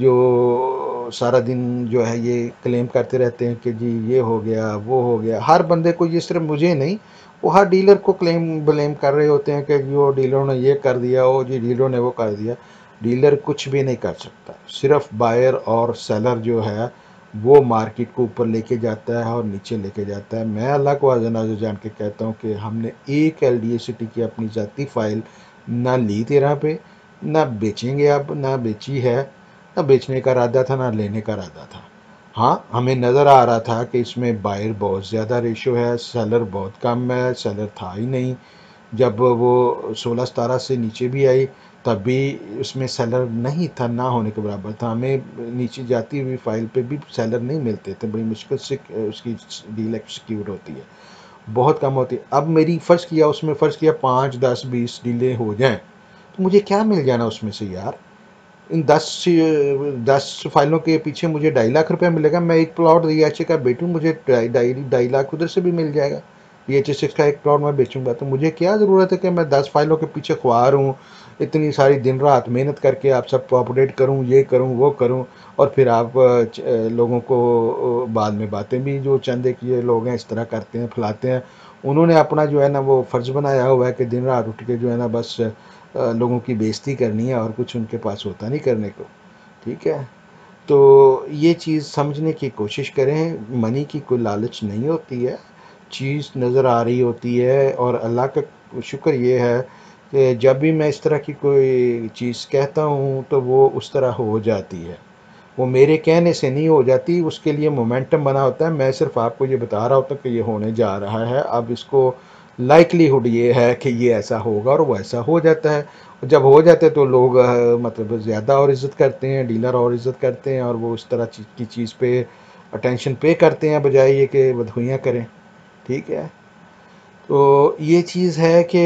जो सारा दिन जो है ये क्लेम करते रहते हैं कि जी ये हो गया, वो हो गया। हर बंदे को, ये सिर्फ मुझे नहीं, वो हर डीलर को ब्लेम कर रहे होते हैं कि जी वो डीलरों ने ये कर दिया, ओ जी डीलरों ने वो कर दिया। डीलर कुछ भी नहीं कर सकता। सिर्फ बायर और सेलर जो है वो मार्केट को ऊपर लेके जाता है और नीचे लेके जाता है। मैं अल्लाह को हाज़िर नाज़िर जान के कहता हूँ कि हमने एक एलडीए सिटी की अपनी ज़ाती फ़ाइल ना ली 13 पे, ना बेचेंगे, अब ना बेची है, ना बेचने का इरादा था, ना लेने का इरादा था। हाँ, हमें नज़र आ रहा था कि इसमें बायर बहुत ज़्यादा रेशो है, सेलर बहुत कम है, सेलर था ही नहीं। जब वो 16-17 से नीचे भी आई, तब भी उसमें सेलर नहीं था, ना होने के बराबर था। हमें नीचे जाती हुई फाइल पे भी सेलर नहीं मिलते थे, बड़ी मुश्किल से उसकी डील एक्सिक्यूट होती है, बहुत कम होती है। अब मेरी फ़र्ज़ किया, उसमें फ़र्ज़ किया 5 10 20 डीलें हो जाएं, तो मुझे क्या मिल जाना उसमें से यार? इन 10 फाइलों के पीछे मुझे 2.5 लाख रुपया मिलेगा। मैं एक प्लॉट DHA का बेचूँ, मुझे 2.5 लाख उधर से भी मिल जाएगा। DHA6 का एक प्लॉट मैं बेचूंगा, तो मुझे क्या ज़रूरत है कि मैं 10 फाइलों के पीछे ख्वार हूँ, इतनी सारी दिन रात मेहनत करके आप सबको अपडेट करूँ, ये करूँ, वो करूँ, और फिर आप लोगों को बाद में बातें भी, जो चंद एक ये लोग हैं इस तरह करते हैं, फैलाते हैं। उन्होंने अपना जो है ना वो फ़र्ज़ बनाया हुआ है कि दिन रात उठ के जो है ना बस लोगों की बेइज्जती करनी है, और कुछ उनके पास होता नहीं करने को। ठीक है। तो ये चीज़ समझने की कोशिश करें, मनी की कोई लालच नहीं होती है, चीज़ नज़र आ रही होती है। और अल्लाह का शुक्र ये है कि जब भी मैं इस तरह की कोई चीज़ कहता हूँ तो वो उस तरह हो जाती है। वो मेरे कहने से नहीं हो जाती, उसके लिए मोमेंटम बना होता है। मैं सिर्फ आपको ये बता रहा होता कि ये होने जा रहा है, अब इसको लाइकलीहुड ये है कि ये ऐसा होगा, और वो ऐसा हो जाता है। जब हो जाते हैं तो लोग मतलब ज़्यादा और इज़्ज़त करते हैं, डीलर और इज़्ज़त करते हैं, और वो उस तरह की चीज़ पे अटेंशन पे करते हैं, बजाय ये कि बदखुइयाँ करें। ठीक है। तो ये चीज़ है कि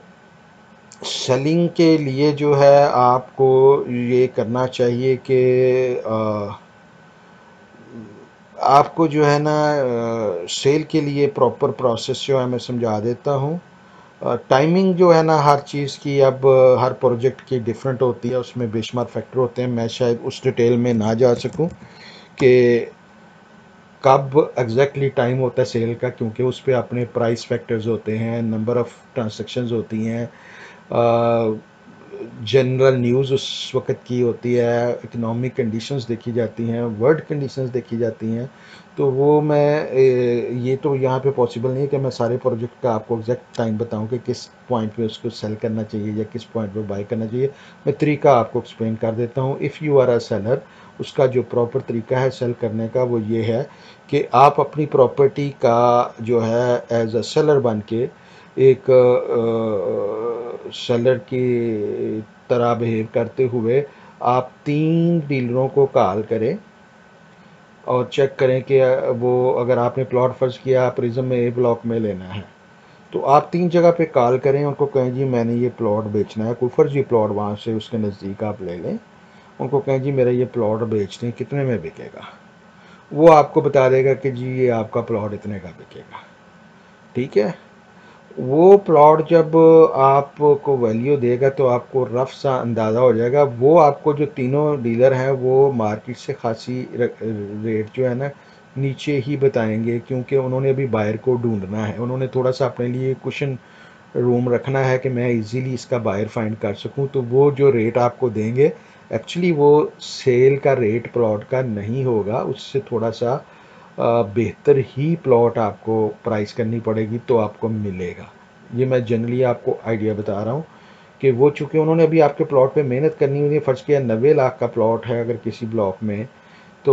सेलिंग के लिए जो है आपको ये करना चाहिए कि आपको जो है ना सेल के लिए प्रॉपर प्रोसेस जो है मैं समझा देता हूँ। टाइमिंग जो है ना हर चीज़ की, अब हर प्रोजेक्ट की डिफरेंट होती है, उसमें बेशुमार फैक्टर होते हैं। मैं शायद उस डिटेल में ना जा सकूं कि कब एग्जैक्टली टाइम होता है सेल का, क्योंकि उस पर अपने प्राइस फैक्टर्स होते हैं, नंबर ऑफ़ ट्रांजैक्शंस होती हैं, जनरल न्यूज़ उस वक़्त की होती है, इकोनॉमिक कंडीशंस देखी जाती हैं, वर्ल्ड कंडीशंस देखी जाती हैं। तो वो मैं ये तो यहाँ पे पॉसिबल नहीं है कि मैं सारे प्रोजेक्ट का आपको एग्जैक्ट टाइम बताऊँ कि किस पॉइंट पे उसको सेल करना चाहिए या किस पॉइंट पे बाय करना चाहिए। मैं तरीका आपको एक्सप्लेन कर देता हूँ। If you are a seller, उसका जो प्रॉपर तरीका है सेल करने का वो ये है कि आप अपनी प्रॉपर्टी का जो है एज अ सेलर बन के एक सेलर की तरह बिहेव करते हुए आप 3 डीलरों को कॉल करें और चेक करें कि वो अगर आपने प्लॉट फ़र्ज़ किया प्रिज्म में ए ब्लॉक में लेना है तो आप 3 जगह पे कॉल करें, उनको कहें जी मैंने ये प्लॉट बेचना है, कोई फ़र्ज़ी प्लॉट वहाँ से उसके नज़दीक आप ले लें, उनको कहें जी मेरा ये प्लॉट बेचते हैं कितने में बिकेगा। वो आपको बता देगा कि जी ये आपका प्लॉट इतने का बिकेगा। ठीक है, वो प्लॉट जब आपको वैल्यू देगा तो आपको रफ सा अंदाज़ा हो जाएगा। वो आपको जो तीनों डीलर हैं वो मार्केट से खासी रेट जो है ना नीचे ही बताएंगे, क्योंकि उन्होंने अभी बायर को ढूंढना है, उन्होंने थोड़ा सा अपने लिए कुशन रूम रखना है कि मैं इजीली इसका बायर फाइंड कर सकूं। तो वो जो रेट आपको देंगे एक्चुअली वो सेल का रेट प्लॉट का नहीं होगा, उससे थोड़ा सा बेहतर ही प्लॉट आपको प्राइस करनी पड़ेगी तो आपको मिलेगा। ये मैं जनरली आपको आइडिया बता रहा हूँ कि वो चूँकि उन्होंने अभी आपके प्लॉट पे मेहनत करनी हुई है, फ़र्ज़ किया 90 लाख का प्लॉट है अगर किसी ब्लॉक में, तो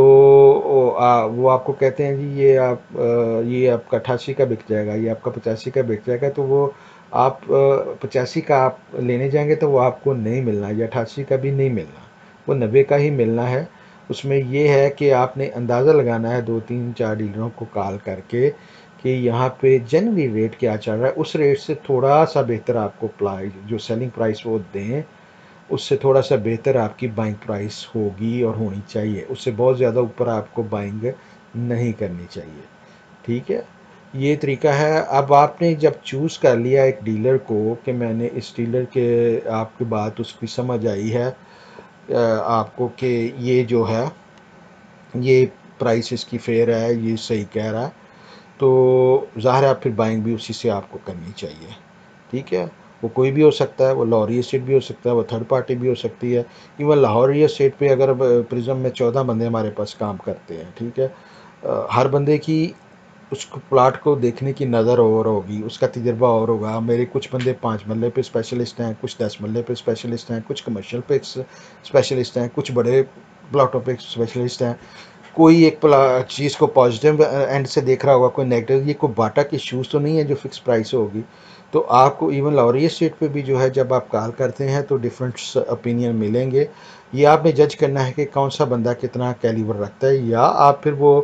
वो आपको कहते हैं जी ये आपका 88 का बिक जाएगा, ये आपका 85 का बिक जाएगा, तो वो आप 85 का आप लेने जाएंगे तो वो आपको नहीं मिलना, या 88 का भी नहीं मिलना, वो 90 का ही मिलना है। उसमें ये है कि आपने अंदाज़ा लगाना है 2-3-4 डीलरों को कॉल करके कि यहाँ पे जनरली रेट क्या चल रहा है, उस रेट से थोड़ा सा बेहतर आपको प्राइस जो सेलिंग प्राइस वो दें, उससे थोड़ा सा बेहतर आपकी बाइंग प्राइस होगी और होनी चाहिए, उससे बहुत ज़्यादा ऊपर आपको बाइंग नहीं करनी चाहिए। ठीक है, ये तरीका है। अब आपने जब चूज़ कर लिया एक डीलर को कि मैंने इस डीलर के, आपकी बात उसकी समझ आई है आपको कि ये जो है ये प्राइस इसकी फेयर है, ये सही कह रहा है, तो ज़ाहिर है फिर बाइंग भी उसी से आपको करनी चाहिए। ठीक है, वो कोई भी हो सकता है, वो लाहौर रियल एस्टेट भी हो सकता है, वो थर्ड पार्टी भी हो सकती है। इवन लाहौर रियल एस्टेट पे अगर प्रिज्म में 14 बंदे हमारे पास काम करते हैं, ठीक है, हर बंदे की उस प्लाट को देखने की नज़र और होगी, उसका तजर्बा और होगा। मेरे कुछ बंदे 5 मरले पे स्पेशलिस्ट हैं, कुछ 10 मरले पे स्पेशलिस्ट हैं, कुछ कमर्शियल पे स्पेशलिस्ट हैं, कुछ बड़े प्लाटों पे स्पेशलिस्ट हैं। कोई एक चीज़ को पॉजिटिव एंड से देख रहा होगा, कोई नेगेटिव। ये कोई बाटा की इशूज़ तो नहीं है जो फिक्स प्राइस होगी। तो आपको इवन लाहौरी स्टेट पे भी जो है जब आप कॉल करते हैं तो डिफरेंट ओपिनियन मिलेंगे। ये आपने जज करना है कि कौन सा बंदा कितना कैलिबर रखता है, या आप फिर वो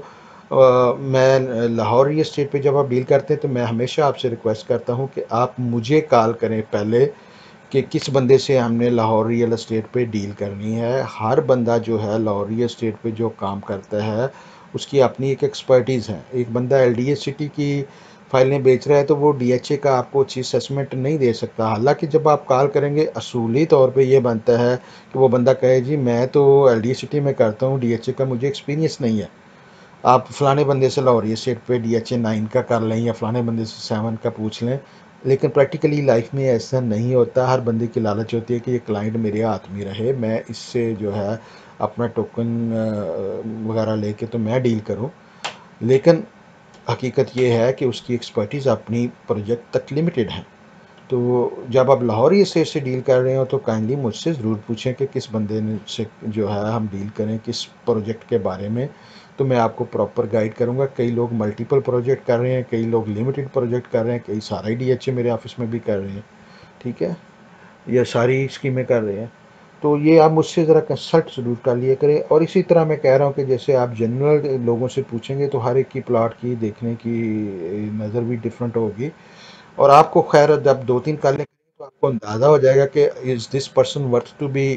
मैं लाहौर रियल एस्टेट पे जब आप डील करते हैं तो मैं हमेशा आपसे रिक्वेस्ट करता हूँ कि आप मुझे कॉल करें पहले कि किस बंदे से हमने लाहौर रियल एस्टेट पे डील करनी है। हर बंदा जो है लाहौर रियल एस्टेट पे जो काम करता है उसकी अपनी एक एक्सपर्टीज़ है। एक बंदा एलडीए सिटी की फाइलें बेच रहा है तो वो डीएचए का आपको अच्छी असेसमेंट नहीं दे सकता। हालांकि जब आप कॉल करेंगे असूली तौर पे ये बनता है कि वो बंदा कहे जी मैं तो एलडीए सिटी में करता हूँ, डीएचए का मुझे एक्सपीरियंस नहीं है। आप फलाने बंदे से लाहौरी स्टेट पे डीएचए 9 का कर लें या फलाने बंदे से 7 का पूछ लें, लेकिन प्रैक्टिकली लाइफ में ऐसा नहीं होता। हर बंदे की लालच होती है कि ये क्लाइंट मेरे हाथ में रहे, मैं इससे जो है अपना टोकन वगैरह लेके तो मैं डील करूं। लेकिन हकीकत ये है कि उसकी एक्सपर्टीज़ अपनी प्रोजेक्ट तक लिमिटेड है। तो जब आप लाहौरी स्टेट से डील कर रहे हो तो काइंडली मुझसे ज़रूर पूछें कि किस बंदे से जो है हम डील करें, किस प्रोजेक्ट के बारे में, तो मैं आपको प्रॉपर गाइड करूंगा। कई लोग मल्टीपल प्रोजेक्ट कर रहे हैं, कई लोग लिमिटेड प्रोजेक्ट कर रहे हैं, कई सारा ही डीएचए मेरे ऑफिस में भी कर रहे हैं। ठीक है, या सारी स्कीमें कर रहे हैं। तो ये आप मुझसे ज़रा कंसल्ट ज़रूर कर लिया करें। और इसी तरह मैं कह रहा हूँ कि जैसे आप जनरल लोगों से पूछेंगे तो हर एक की प्लाट की देखने की नज़र भी डिफरेंट होगी, और आपको खैर जब 2-3 कर लेंगे तो आपको अंदाज़ा हो जाएगा कि is this person worth to be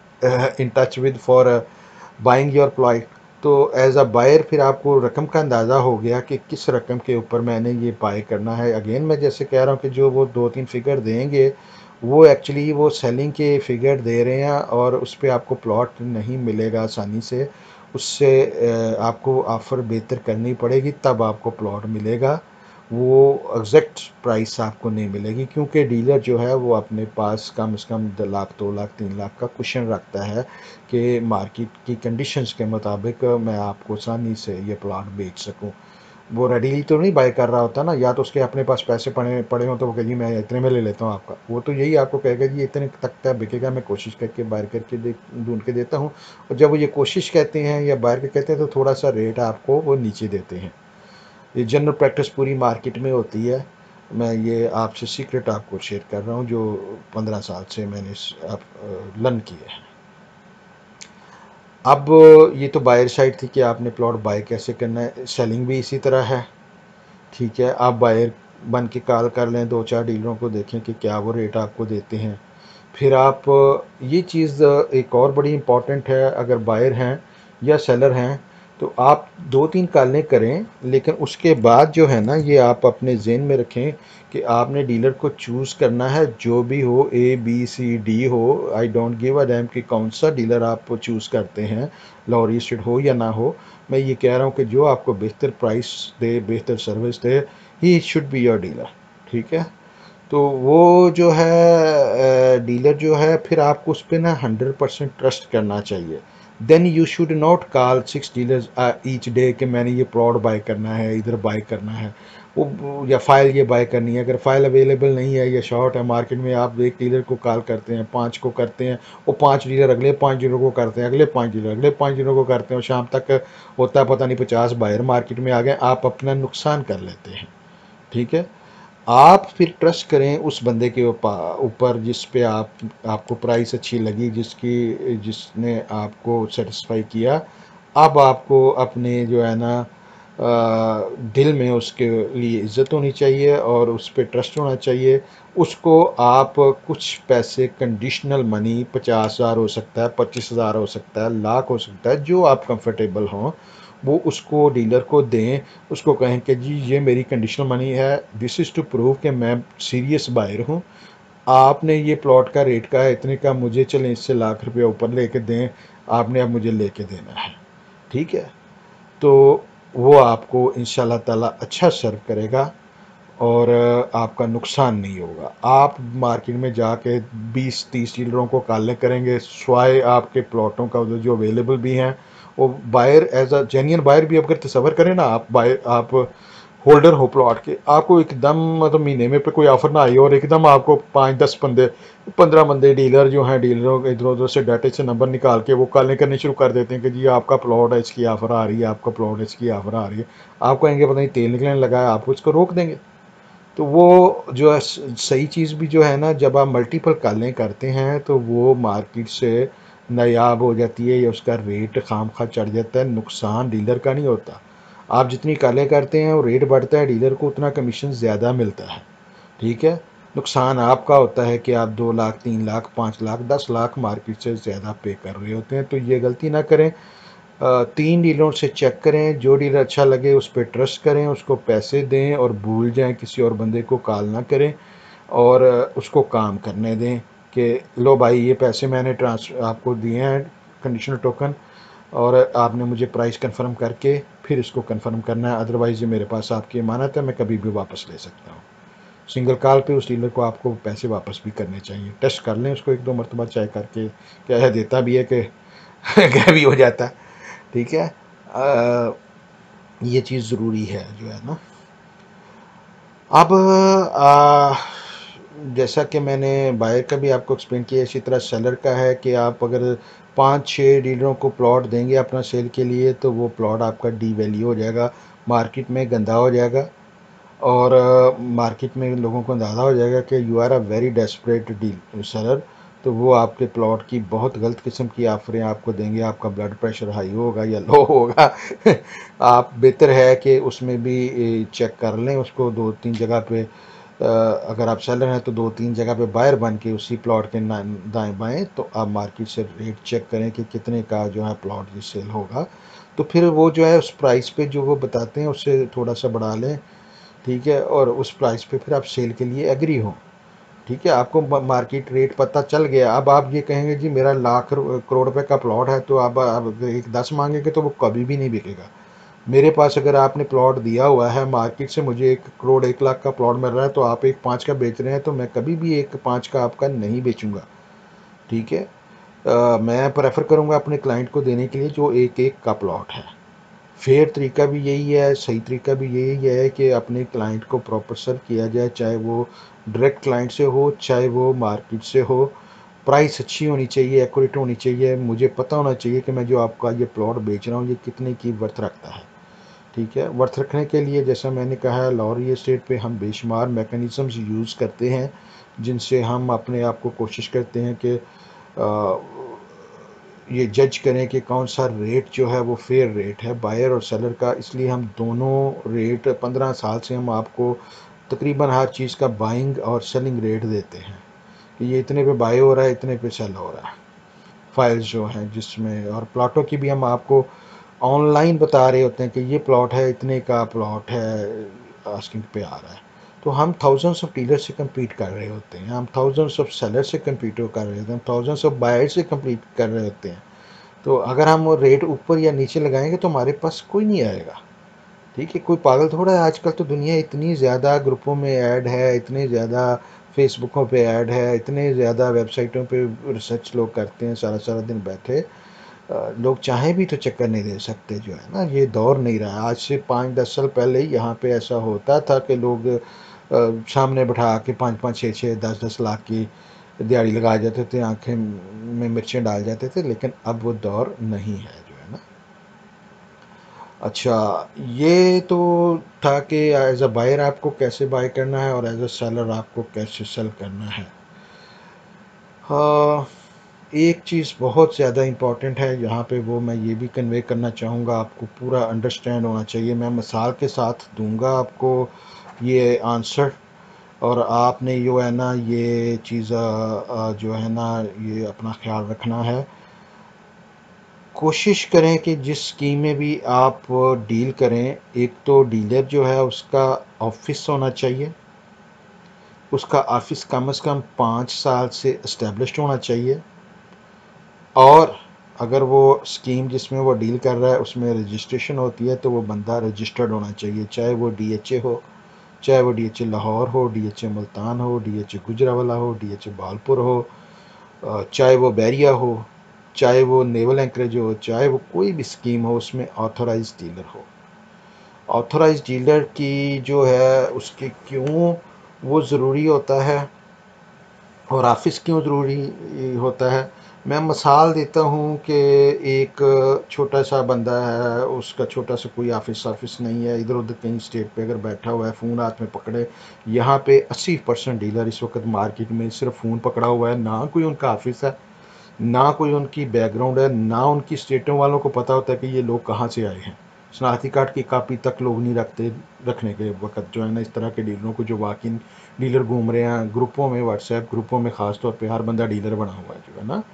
in touch with for buying your plot. तो एज अ बायर फिर आपको रकम का अंदाज़ा हो गया कि किस रकम के ऊपर मैंने ये बाय करना है। अगेन मैं जैसे कह रहा हूँ कि जो वो 2-3 फिगर देंगे वो एक्चुअली वो सेलिंग के फिगर दे रहे हैं, और उस पर आपको प्लॉट नहीं मिलेगा आसानी से। उससे आपको ऑफ़र बेहतर करनी पड़ेगी तब आपको प्लॉट मिलेगा। वो एग्जैक्ट प्राइस आपको नहीं मिलेगी, क्योंकि डीलर जो है वो अपने पास कम से कम 1 लाख 2 लाख 3 लाख का कुशन रखता है कि मार्केट की कंडीशंस के मुताबिक मैं आपको आसानी से ये प्लाट बेच सकूं। वो रेडीली तो नहीं बाय कर रहा होता ना, या तो उसके अपने पास पैसे पड़े पड़े हों तो वो कहे जी मैं इतने में ले लेता हूँ आपका, वो तो यही आपको कहेगा जी इतने तक का बिकेगा, मैं कोशिश करके बाहर करके ढूंढ के देता हूँ। और जब वो ये कोशिश कहते हैं या बाहर के कहते हैं तो थोड़ा सा रेट आपको वो नीचे देते हैं। ये जनरल प्रैक्टिस पूरी मार्केट में होती है। मैं ये आपसे सीक्रेट आपको शेयर कर रहा हूँ जो 15 साल से मैंने आप लर्न किया है। अब ये तो बायर साइड थी कि आपने प्लॉट बाय कैसे करना है, सेलिंग भी इसी तरह है। ठीक है, आप बायर बन के कॉल कर लें, दो चार डीलरों को देखें कि क्या वो रेट आपको देते हैं। फिर आप ये चीज़ एक और बड़ी इम्पॉर्टेंट है, अगर बायर हैं या सेलर हैं तो आप दो तीन कॉलें करें, लेकिन उसके बाद जो है ना ये आप अपने जेहन में रखें कि आपने डीलर को चूज़ करना है, जो भी हो ए बी सी डी हो, I don't give a damn कि कौन सा डीलर आप चूज़ करते हैं, लॉ रजिस्टर्ड हो या ना हो। मैं ये कह रहा हूँ कि जो आपको बेहतर प्राइस दे, बेहतर सर्विस दे, he should be your dealer. ठीक है, तो वो जो है डीलर जो है फिर आपको उस पर ना 100% ट्रस्ट करना चाहिए। Then you should not call 6 dealers each day कि मैंने ये प्लॉट बाय करना है, इधर बाय करना है, वो या फाइल ये बाय करनी है। अगर फाइल अवेलेबल नहीं है या शॉर्ट है मार्केट में, आप एक डीलर को कॉल करते हैं, 5 को करते हैं, वो 5 डीलर अगले 5 डीलर को करते हैं, अगले 5 डीलर अगले 5 डीलर को करते हैं, और शाम तक होता है पता नहीं 50 बायर मार्केट में आ गए, आप अपना नुकसान कर लेते हैं। ठीक है, आप फिर ट्रस्ट करें उस बंदे के ऊपर जिस पे आपको प्राइस अच्छी लगी, जिसने आपको सेटिस्फाई किया। अब आपको अपने जो है ना दिल में उसके लिए इज़्ज़त होनी चाहिए और उस पर ट्रस्ट होना चाहिए। उसको आप कुछ पैसे कंडीशनल मनी, 50,000 हो सकता है, 25,000 हो सकता है, लाख हो सकता है, जो आप कंफर्टेबल हों वो उसको डीलर को दें। उसको कहें कि जी ये मेरी कंडीशनल मनी है, दिस इज़ टू प्रूव कि मैं सीरियस बायर हूँ, आपने ये प्लॉट का रेट का है इतने का, मुझे चलें इससे लाख रुपया ऊपर लेके दें, आपने अब मुझे लेके देना है। ठीक है, तो वो आपको इंशाल्लाह ताला अच्छा सर्व करेगा और आपका नुकसान नहीं होगा। आप मार्केट में जाके 20-30 डीलरों को काले करेंगे, स्वाय आपके प्लॉटों का जो अवेलेबल भी हैं, वो buyer as a genuine buyer भी अगर तसव्वुर करें ना, आप बायर, आप होल्डर हो प्लॉट के, आपको एकदम मतलब महीने में पे कोई ऑफर ना आई और एकदम आपको 5-10 बंदे, 15 बंदे डीलर जो हैं, डीलरों के इधर उधर से डाटे से नंबर निकाल के वो कालें करने शुरू कर देते हैं कि जी आपका प्लॉट है, इसकी ऑफर आ रही है, आपका प्लॉट है, इसकी ऑफर आ रही है। आप कहेंगे पता नहीं तेल निकलने लगा है, आपको इसको रोक देंगे। तो वो जो है सही चीज़ भी जो है ना, जब आप मल्टीपल कालें करते हैं तो वो मार्केट से नायाब हो जाती है या उसका रेट खाम खा चढ़ जाता है, नुकसान डीलर का नहीं होता। आप जितनी कालें करते हैं वो रेट बढ़ता है, डीलर को उतना कमीशन ज़्यादा मिलता है। ठीक है, नुकसान आपका होता है कि आप 2 लाख 3 लाख 5 लाख 10 लाख मार्केट से ज़्यादा पे कर रहे होते हैं। तो ये गलती ना करें। 3 डीलरों से चेक करें, जो डीलर अच्छा लगे उस पर ट्रस्ट करें, उसको पैसे दें और भूल जाएं, किसी और बंदे को कॉल ना करें और उसको काम करने दें कि लो भाई ये पैसे मैंने ट्रांसफर आपको दिए हैं, कंडीशनल टोकन, और आपने मुझे प्राइस कंफर्म करके फिर इसको कंफर्म करना है, अदरवाइज़ ये मेरे पास आपकी अमानत है, मैं कभी भी वापस ले सकता हूँ। सिंगल कॉल पे उस डीलर को आपको पैसे वापस भी करने चाहिए। टेस्ट कर लें उसको 1-2 मरतबा चाहे करके, क्या है देता भी है कि क्या भी हो जाता है। ठीक है, ये चीज़ ज़रूरी है जो है ना। अब जैसा कि मैंने बायर का भी आपको एक्सप्लेन किया, इसी तरह सेलर का है कि आप अगर 5-6 डीलरों को प्लॉट देंगे अपना सेल के लिए तो वो प्लॉट आपका डी वैल्यू हो जाएगा, मार्केट में गंदा हो जाएगा और मार्केट में लोगों को अंदाज़ा हो जाएगा कि you are a very desperate deal seller. तो वो आपके प्लॉट की बहुत गलत किस्म की ऑफरें आपको देंगे, आपका ब्लड प्रेशर हाई होगा या लो होगा। आप बेहतर है कि उसमें भी चेक कर लें उसको 2-3 जगह पे। अगर आप सेलर हैं तो 2-3 जगह पे बायर बन के उसी प्लॉट के दाएं बाएं तो आप मार्केट से रेट चेक करें कि कितने का जो है प्लॉट ये सेल होगा। तो फिर वो जो है उस प्राइस पे जो वो बताते हैं उससे थोड़ा सा बढ़ा लें। ठीक है, और उस प्राइस पे फिर आप सेल के लिए एग्री हो। ठीक है, आपको मार्केट रेट पता चल गया। अब आप ये कहेंगे जी मेरा लाख करोड़ रुपए का प्लॉट है, तो अब एक 10 मांगेंगे तो वो कभी भी नहीं बिकेगा। मेरे पास अगर आपने प्लॉट दिया हुआ है, मार्केट से मुझे 1 करोड़ 1 लाख का प्लॉट मिल रहा है, तो आप 1.5 का बेच रहे हैं, तो मैं कभी भी 1.5 का आपका नहीं बेचूंगा। ठीक है, मैं प्रेफर करूंगा अपने क्लाइंट को देने के लिए जो 1-1 का प्लॉट है। फेयर तरीका भी यही है, सही तरीका भी यही है कि अपने क्लाइंट को प्रॉपर सर्व किया जाए, चाहे वो डायरेक्ट क्लाइंट से हो, चाहे वो मार्केट से हो। प्राइस अच्छी होनी चाहिए, एक्यूरेट होनी चाहिए, मुझे पता होना चाहिए कि मैं जो आपका ये प्लॉट बेच रहा हूँ ये कितने की वर्थ रखता है। ठीक है, वर्थ रखने के लिए जैसा मैंने कहा है, लॉ रियल एस्टेट पे हम बेशुमार मैकेनिज़म्स यूज़ करते हैं, जिनसे हम अपने आप को कोशिश करते हैं कि ये जज करें कि कौन सा रेट जो है वो फेयर रेट है बायर और सेलर का। इसलिए हम दोनों रेट 15 साल से हम आपको तकरीबन हर चीज़ का बाइंग और सेलिंग रेट देते हैं कि ये इतने पे बाय हो रहा है, इतने पे सेल हो रहा है। फाइल्स जो हैं जिसमें, और प्लाटों की भी हम आपको ऑनलाइन बता रहे होते हैं कि ये प्लॉट है, इतने का प्लॉट है, आस्किंग पे आ रहा है। तो हम थाउजेंड्स ऑफ डीलर से compete कर रहे होते हैं, हम थाउजेंड्स ऑफ सेलर से compete कर रहे होते हैं, हम थाउजेंड्स ऑफ बायर से compete कर रहे होते हैं। तो अगर हम रेट ऊपर या नीचे लगाएंगे तो हमारे पास कोई नहीं आएगा। ठीक है, कोई पागल थोड़ा है, आजकल तो दुनिया इतनी ज़्यादा ग्रुपों में ऐड है, इतने ज़्यादा फेसबुकों पे ऐड है, इतने ज़्यादा वेबसाइटों पे रिसर्च लोग करते हैं सारा सारा दिन बैठे। लोग चाहें भी तो चक्कर नहीं दे सकते, जो है ना, ये दौर नहीं रहा। आज से 5-10 साल पहले ही यहाँ पे ऐसा होता था कि लोग सामने बैठा के 5-5, 6-6, 10-10 लाख की दिहाड़ी लगा जाते थे, आंखें में मिर्चें डाल जाते थे, लेकिन अब वो दौर नहीं है, जो है ना। अच्छा, ये तो था कि एज अ बायर आपको कैसे बाय करना है और एज अ सेलर आपको कैसे सेल करना है। हाँ, एक चीज़ बहुत ज़्यादा इम्पॉर्टेंट है यहाँ पे, वो मैं ये भी कन्वे करना चाहूँगा, आपको पूरा अंडरस्टैंड होना चाहिए। मैं मिसाल के साथ दूंगा आपको ये आंसर, और आपने जो है ना ये चीज़ जो है ना ये अपना ख्याल रखना है। कोशिश करें कि जिस स्कीम में भी आप डील करें, एक तो डीलर जो है उसका ऑफिस होना चाहिए, उसका ऑफिस कम से कम 5 साल से इस्टेब्लिश्ड होना चाहिए, और अगर वो स्कीम जिसमें वो डील कर रहा है उसमें रजिस्ट्रेशन होती है तो वो बंदा रजिस्टर्ड होना चाहिए, चाहे वो डीएचए हो, चाहे वो डीएचए लाहौर हो, डीएचए मुल्तान हो, डीएचए गुजरावाला हो, डीएचए बालपुर हो, चाहे वो बैरिया हो, चाहे वो नेवल एंकरेज हो, चाहे वो कोई भी स्कीम हो, उसमें ऑथोराइज डीलर हो। ऑथोराइज डीलर की जो है उसके क्यों वो ज़रूरी होता है और ऑफिस क्यों ज़रूरी होता है, मैं मिसाल देता हूँ कि एक छोटा सा बंदा है, उसका छोटा सा कोई ऑफिस नहीं है, इधर उधर कहीं स्टेट पे अगर बैठा हुआ है, फ़ोन हाथ में पकड़े। यहाँ पे 80% डीलर इस वक्त मार्केट में सिर्फ फ़ोन पकड़ा हुआ है, ना कोई उनका ऑफिस है, ना कोई उनकी बैकग्राउंड है, ना उनकी स्टेटों वालों को पता होता है कि ये लोग कहाँ से आए हैं। शनाख्ती कार्ड की कापी तक लोग नहीं रखते, रखने के वक्त जो है ना, इस तरह के डीलरों को, जो वाकिन डीलर घूम रहे हैं ग्रुपों में, व्हाट्सएप ग्रुपों में ख़ास तौर पे हर बंदा डीलर बना हुआ है, जो है ना।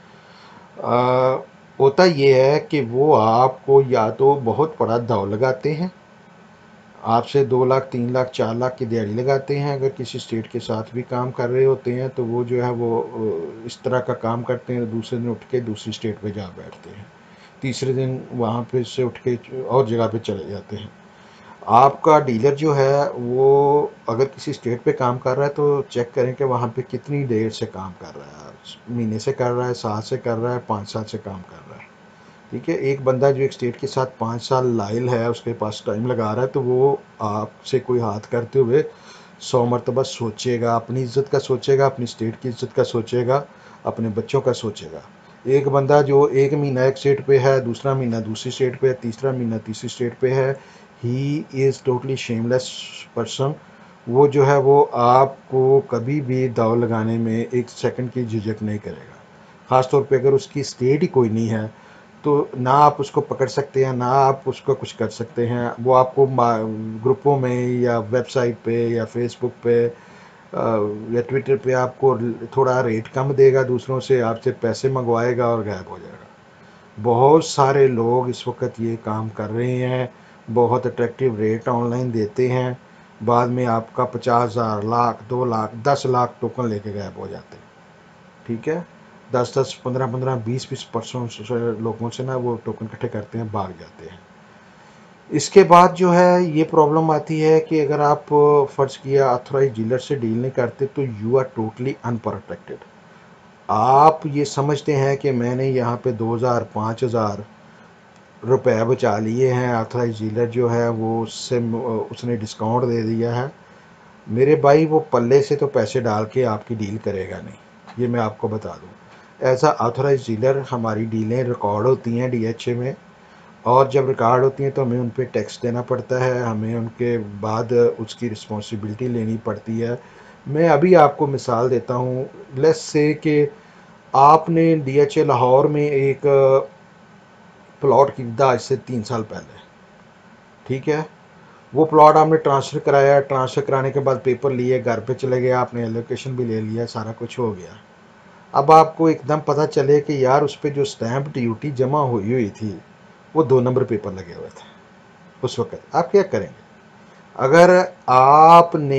होता ये है कि वो आपको या तो बहुत बड़ा दाव लगाते हैं, आपसे 2 लाख 3 लाख 4 लाख की दिहाड़ी लगाते हैं, अगर किसी स्टेट के साथ भी काम कर रहे होते हैं तो वो जो है वो इस तरह का काम करते हैं, दूसरे दिन उठ के दूसरी स्टेट पे जा बैठते हैं, तीसरे दिन वहाँ पे से उठ के और जगह पे चले जाते हैं। आपका डीलर जो है वो अगर किसी स्टेट पे काम कर रहा है तो चेक करें कि वहाँ पे कितनी देर से काम कर रहा है, महीने से कर रहा है, साल से कर रहा है, 5 साल से काम कर रहा है। ठीक है, एक बंदा जो एक स्टेट के साथ 5 साल लाइल है, उसके पास टाइम लगा रहा है, तो वो आपसे कोई हाथ करते हुए 100 मरतबा सोचेगा, अपनी इज्जत का सोचेगा, अपनी स्टेट की इज्जत का सोचेगा, अपने बच्चों का सोचेगा। एक बंदा जो एक महीना एक स्टेट पे है, दूसरा महीना दूसरी स्टेट पे है, तीसरा महीना तीसरी स्टेट पे है, he is totally shameless person. वो जो है वो आपको कभी भी दाव लगाने में एक सेकंड की झिझक नहीं करेगा, ख़ास तौर पे अगर उसकी स्टेट ही कोई नहीं है, तो ना आप उसको पकड़ सकते हैं, ना आप उसको कुछ कर सकते हैं। वो आपको ग्रुपों में या वेबसाइट पे या फेसबुक पे या ट्विटर पे आपको थोड़ा रेट कम देगा दूसरों से, आपसे पैसे मंगवाएगा और गायब हो जाएगा। बहुत सारे लोग इस वक्त ये काम कर रहे हैं, बहुत अट्रैक्टिव रेट ऑनलाइन देते हैं, बाद में आपका 50,000, लाख, 2 लाख, 10 लाख टोकन लेके गायब हो जाते हैं। ठीक है, 10-10, 15-15, 20-20 परसों से लोगों से ना वो टोकन इकट्ठे करते हैं, भाग जाते हैं। इसके बाद जो है ये प्रॉब्लम आती है कि अगर आप फ़र्ज़ किया ऑथराइज डीलर से डील नहीं करते तो यू आर टोटली अनप्रोटेक्टेड। आप ये समझते हैं कि मैंने यहाँ पे 2,000, 5,000 रुपए बचा लिए हैं। ऑथराइज डीलर जो है वो उसने डिस्काउंट दे दिया है। मेरे भाई वो पल्ले से तो पैसे डाल के आपकी डील करेगा नहीं, ये मैं आपको बता दूं। एज आ ऑथराइज डीलर हमारी डीलें रिकॉर्ड होती हैं डीएचए में, और जब रिकॉर्ड होती हैं तो हमें उन पर टैक्स देना पड़ता है, हमें उनके बाद उसकी रिस्पॉन्सिबिलिटी लेनी पड़ती है। मैं अभी आपको मिसाल देता हूँ। लेट्स से कि आपने डीएचए लाहौर में एक प्लॉट खरीदा आज से 3 साल पहले, ठीक है। वो प्लॉट आपने ट्रांसफ़र कराया, ट्रांसफ़र कराने के बाद पेपर लिए, घर पे चले गए, आपने एलोकेशन भी ले लिया, सारा कुछ हो गया। अब आपको एकदम पता चले कि यार उस पर जो स्टैंप ड्यूटी जमा हुई हुई थी वो 2 नंबर पेपर लगे हुए थे। उस वक्त आप क्या करेंगे? अगर आपने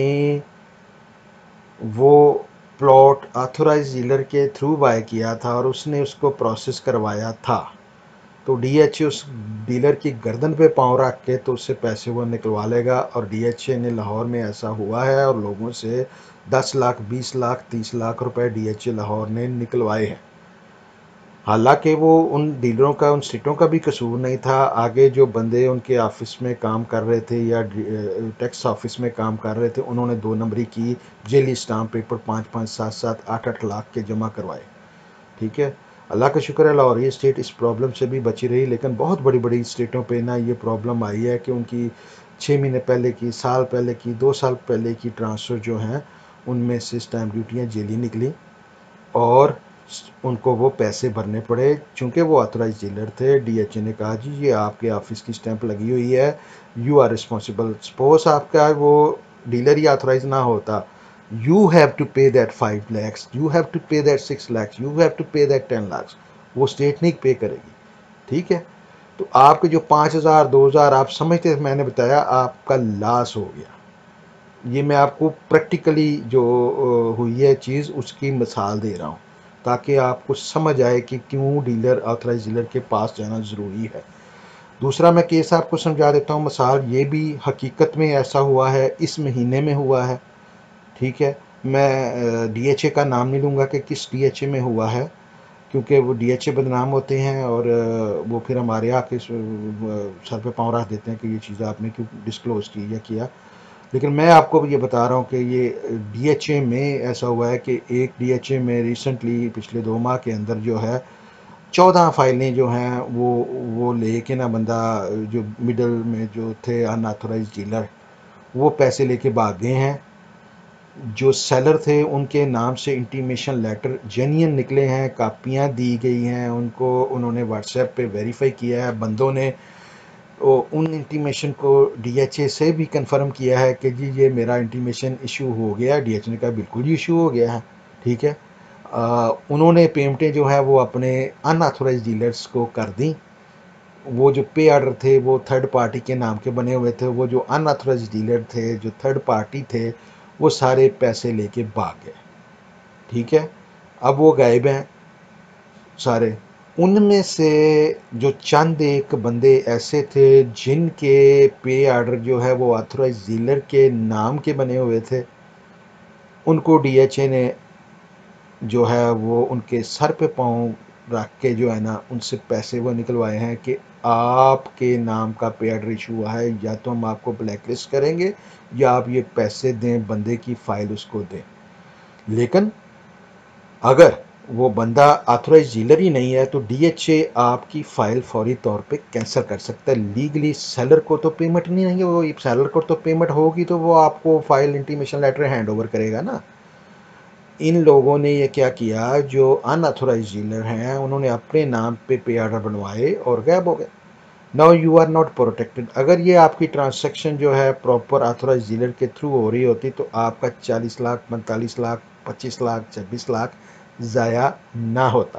वो प्लॉट ऑथोराइज डीलर के थ्रू बाय किया था और उसने उसको प्रोसेस करवाया था, तो डीएचए उस डीलर की गर्दन पे पाँव रख के तो उससे पैसे वो निकलवा लेगा। और डीएचए ने लाहौर में ऐसा हुआ है और लोगों से 10 लाख, 20 लाख, 30 लाख रुपए डीएचए लाहौर ने निकलवाए हैं। हालांकि वो उन डीलरों का, उन स्टेटों का भी कसूर नहीं था। आगे जो बंदे उनके ऑफिस में काम कर रहे थे या टैक्स ऑफिस में काम कर रहे थे, उन्होंने 2 नंबरी की जेली स्टाम्प पेपर 5-5, 7-7, 8-8 लाख के जमा करवाए, ठीक है। अल्लाह का शुक्र है लाहौर ये स्टेट इस प्रॉब्लम से भी बची रही, लेकिन बहुत बड़ी बड़ी स्टेटों पे ना ये प्रॉब्लम आई है कि उनकी 6 महीने पहले की, साल पहले की, 2 साल पहले की ट्रांसफ़र जो हैं उनमें से स्टैम्प ड्यूटियाँ जेली निकली और उनको वो पैसे भरने पड़े। चूँकि वो ऑथराइज डीलर थे, डीएचए ने कहा जी ये आपके ऑफिस की स्टैंप लगी हुई है, यू आर रिस्पॉन्सिबल। सपोज आपका वो डीलर ही ऑथराइज ना होता, you have to pay that 5 lakhs, you have to pay that 6 lakhs, you have to pay that 10 lakhs। वो स्टेट नहीं पे करेगी, ठीक है। तो आपके जो 5,000, 2,000 आप समझते, मैंने बताया आपका लॉस हो गया। ये मैं आपको प्रैक्टिकली जो हुई है चीज़ उसकी मिसाल दे रहा हूँ, ताकि आपको समझ आए कि क्यों डीलर, ऑथराइज डीलर के पास जाना ज़रूरी है। दूसरा मैं केस आपको समझा देता हूँ, मिसाल ये भी हकीकत में ऐसा हुआ है, इस महीने में हुआ है, ठीक है। मैं डीएचए का नाम नहीं लूँगा कि किस डीएचए में हुआ है, क्योंकि वो डीएचए बदनाम होते हैं और वो फिर हमारे आके सर पे पाँव रख देते हैं कि ये चीज़ आपने क्यों डिस्क्लोज़ की या किया। लेकिन मैं आपको ये बता रहा हूँ कि ये डीएचए में ऐसा हुआ है कि एक डीएचए में रिसेंटली पिछले 2 माह के अंदर जो है 14 फाइलें जो हैं वो लेके ना बंदा, जो मिडल में जो थे अनऑथराइज डीलर, वो पैसे लेके भाग गए हैं। जो सेलर थे उनके नाम से इंटीमेशन लेटर जेन्युइन निकले हैं, कापियाँ दी गई हैं उनको, उन्होंने व्हाट्सएप पे वेरीफाई किया है बंदों ने। तो उन इंटीमेशन को डीएचए से भी कंफर्म किया है कि जी ये मेरा इंटीमेशन इशू हो गया। डीएचए ने कहा बिल्कुल ही इशू हो गया है, ठीक है। उन्होंने पेमेंटें जो है वो अपने अनऑथराइज डीलर्स को कर दी। वो जो पे आर्डर थे वो थर्ड पार्टी के नाम के बने हुए थे। वो जो अनऑथराइज डीलर थे, जो थर्ड पार्टी थे, वो सारे पैसे लेके भाग गए, ठीक है। अब वो गायब हैं सारे। उनमें से जो चंद एक बंदे ऐसे थे जिनके पे आर्डर जो है वो ऑथराइज डीलर के नाम के बने हुए थे, उनको डीएचए ने जो है वो उनके सर पे पाँव रख के जो है ना उनसे पैसे वो निकलवाए हैं कि आपके नाम का पे आर्डर इशू हुआ है, या तो हम आपको ब्लैकलिस्ट करेंगे या आप ये पैसे दें, बंदे की फ़ाइल उसको दें। लेकिन अगर वो बंदा ऑथराइज डीलर ही नहीं है तो डीएचए आपकी फ़ाइल फौरी तौर पे कैंसिल कर सकता है लीगली। सेलर को तो पेमेंट नहीं है, वो सेलर को तो पेमेंट होगी तो वो आपको file intimation letter hand over करेगा ना। इन लोगों ने ये क्या किया, जो अनऑथराइज डीलर हैं उन्होंने अपने नाम पे आर्डर बनवाए और गायब हो गए। Now you are not protected. अगर ये आपकी ट्रांसैक्शन जो है प्रॉपर ऑथराइज डीलर के थ्रू हो रही होती तो आपका 40 लाख, 45 लाख, 25 लाख, 26 लाख ज़ाया ना होता।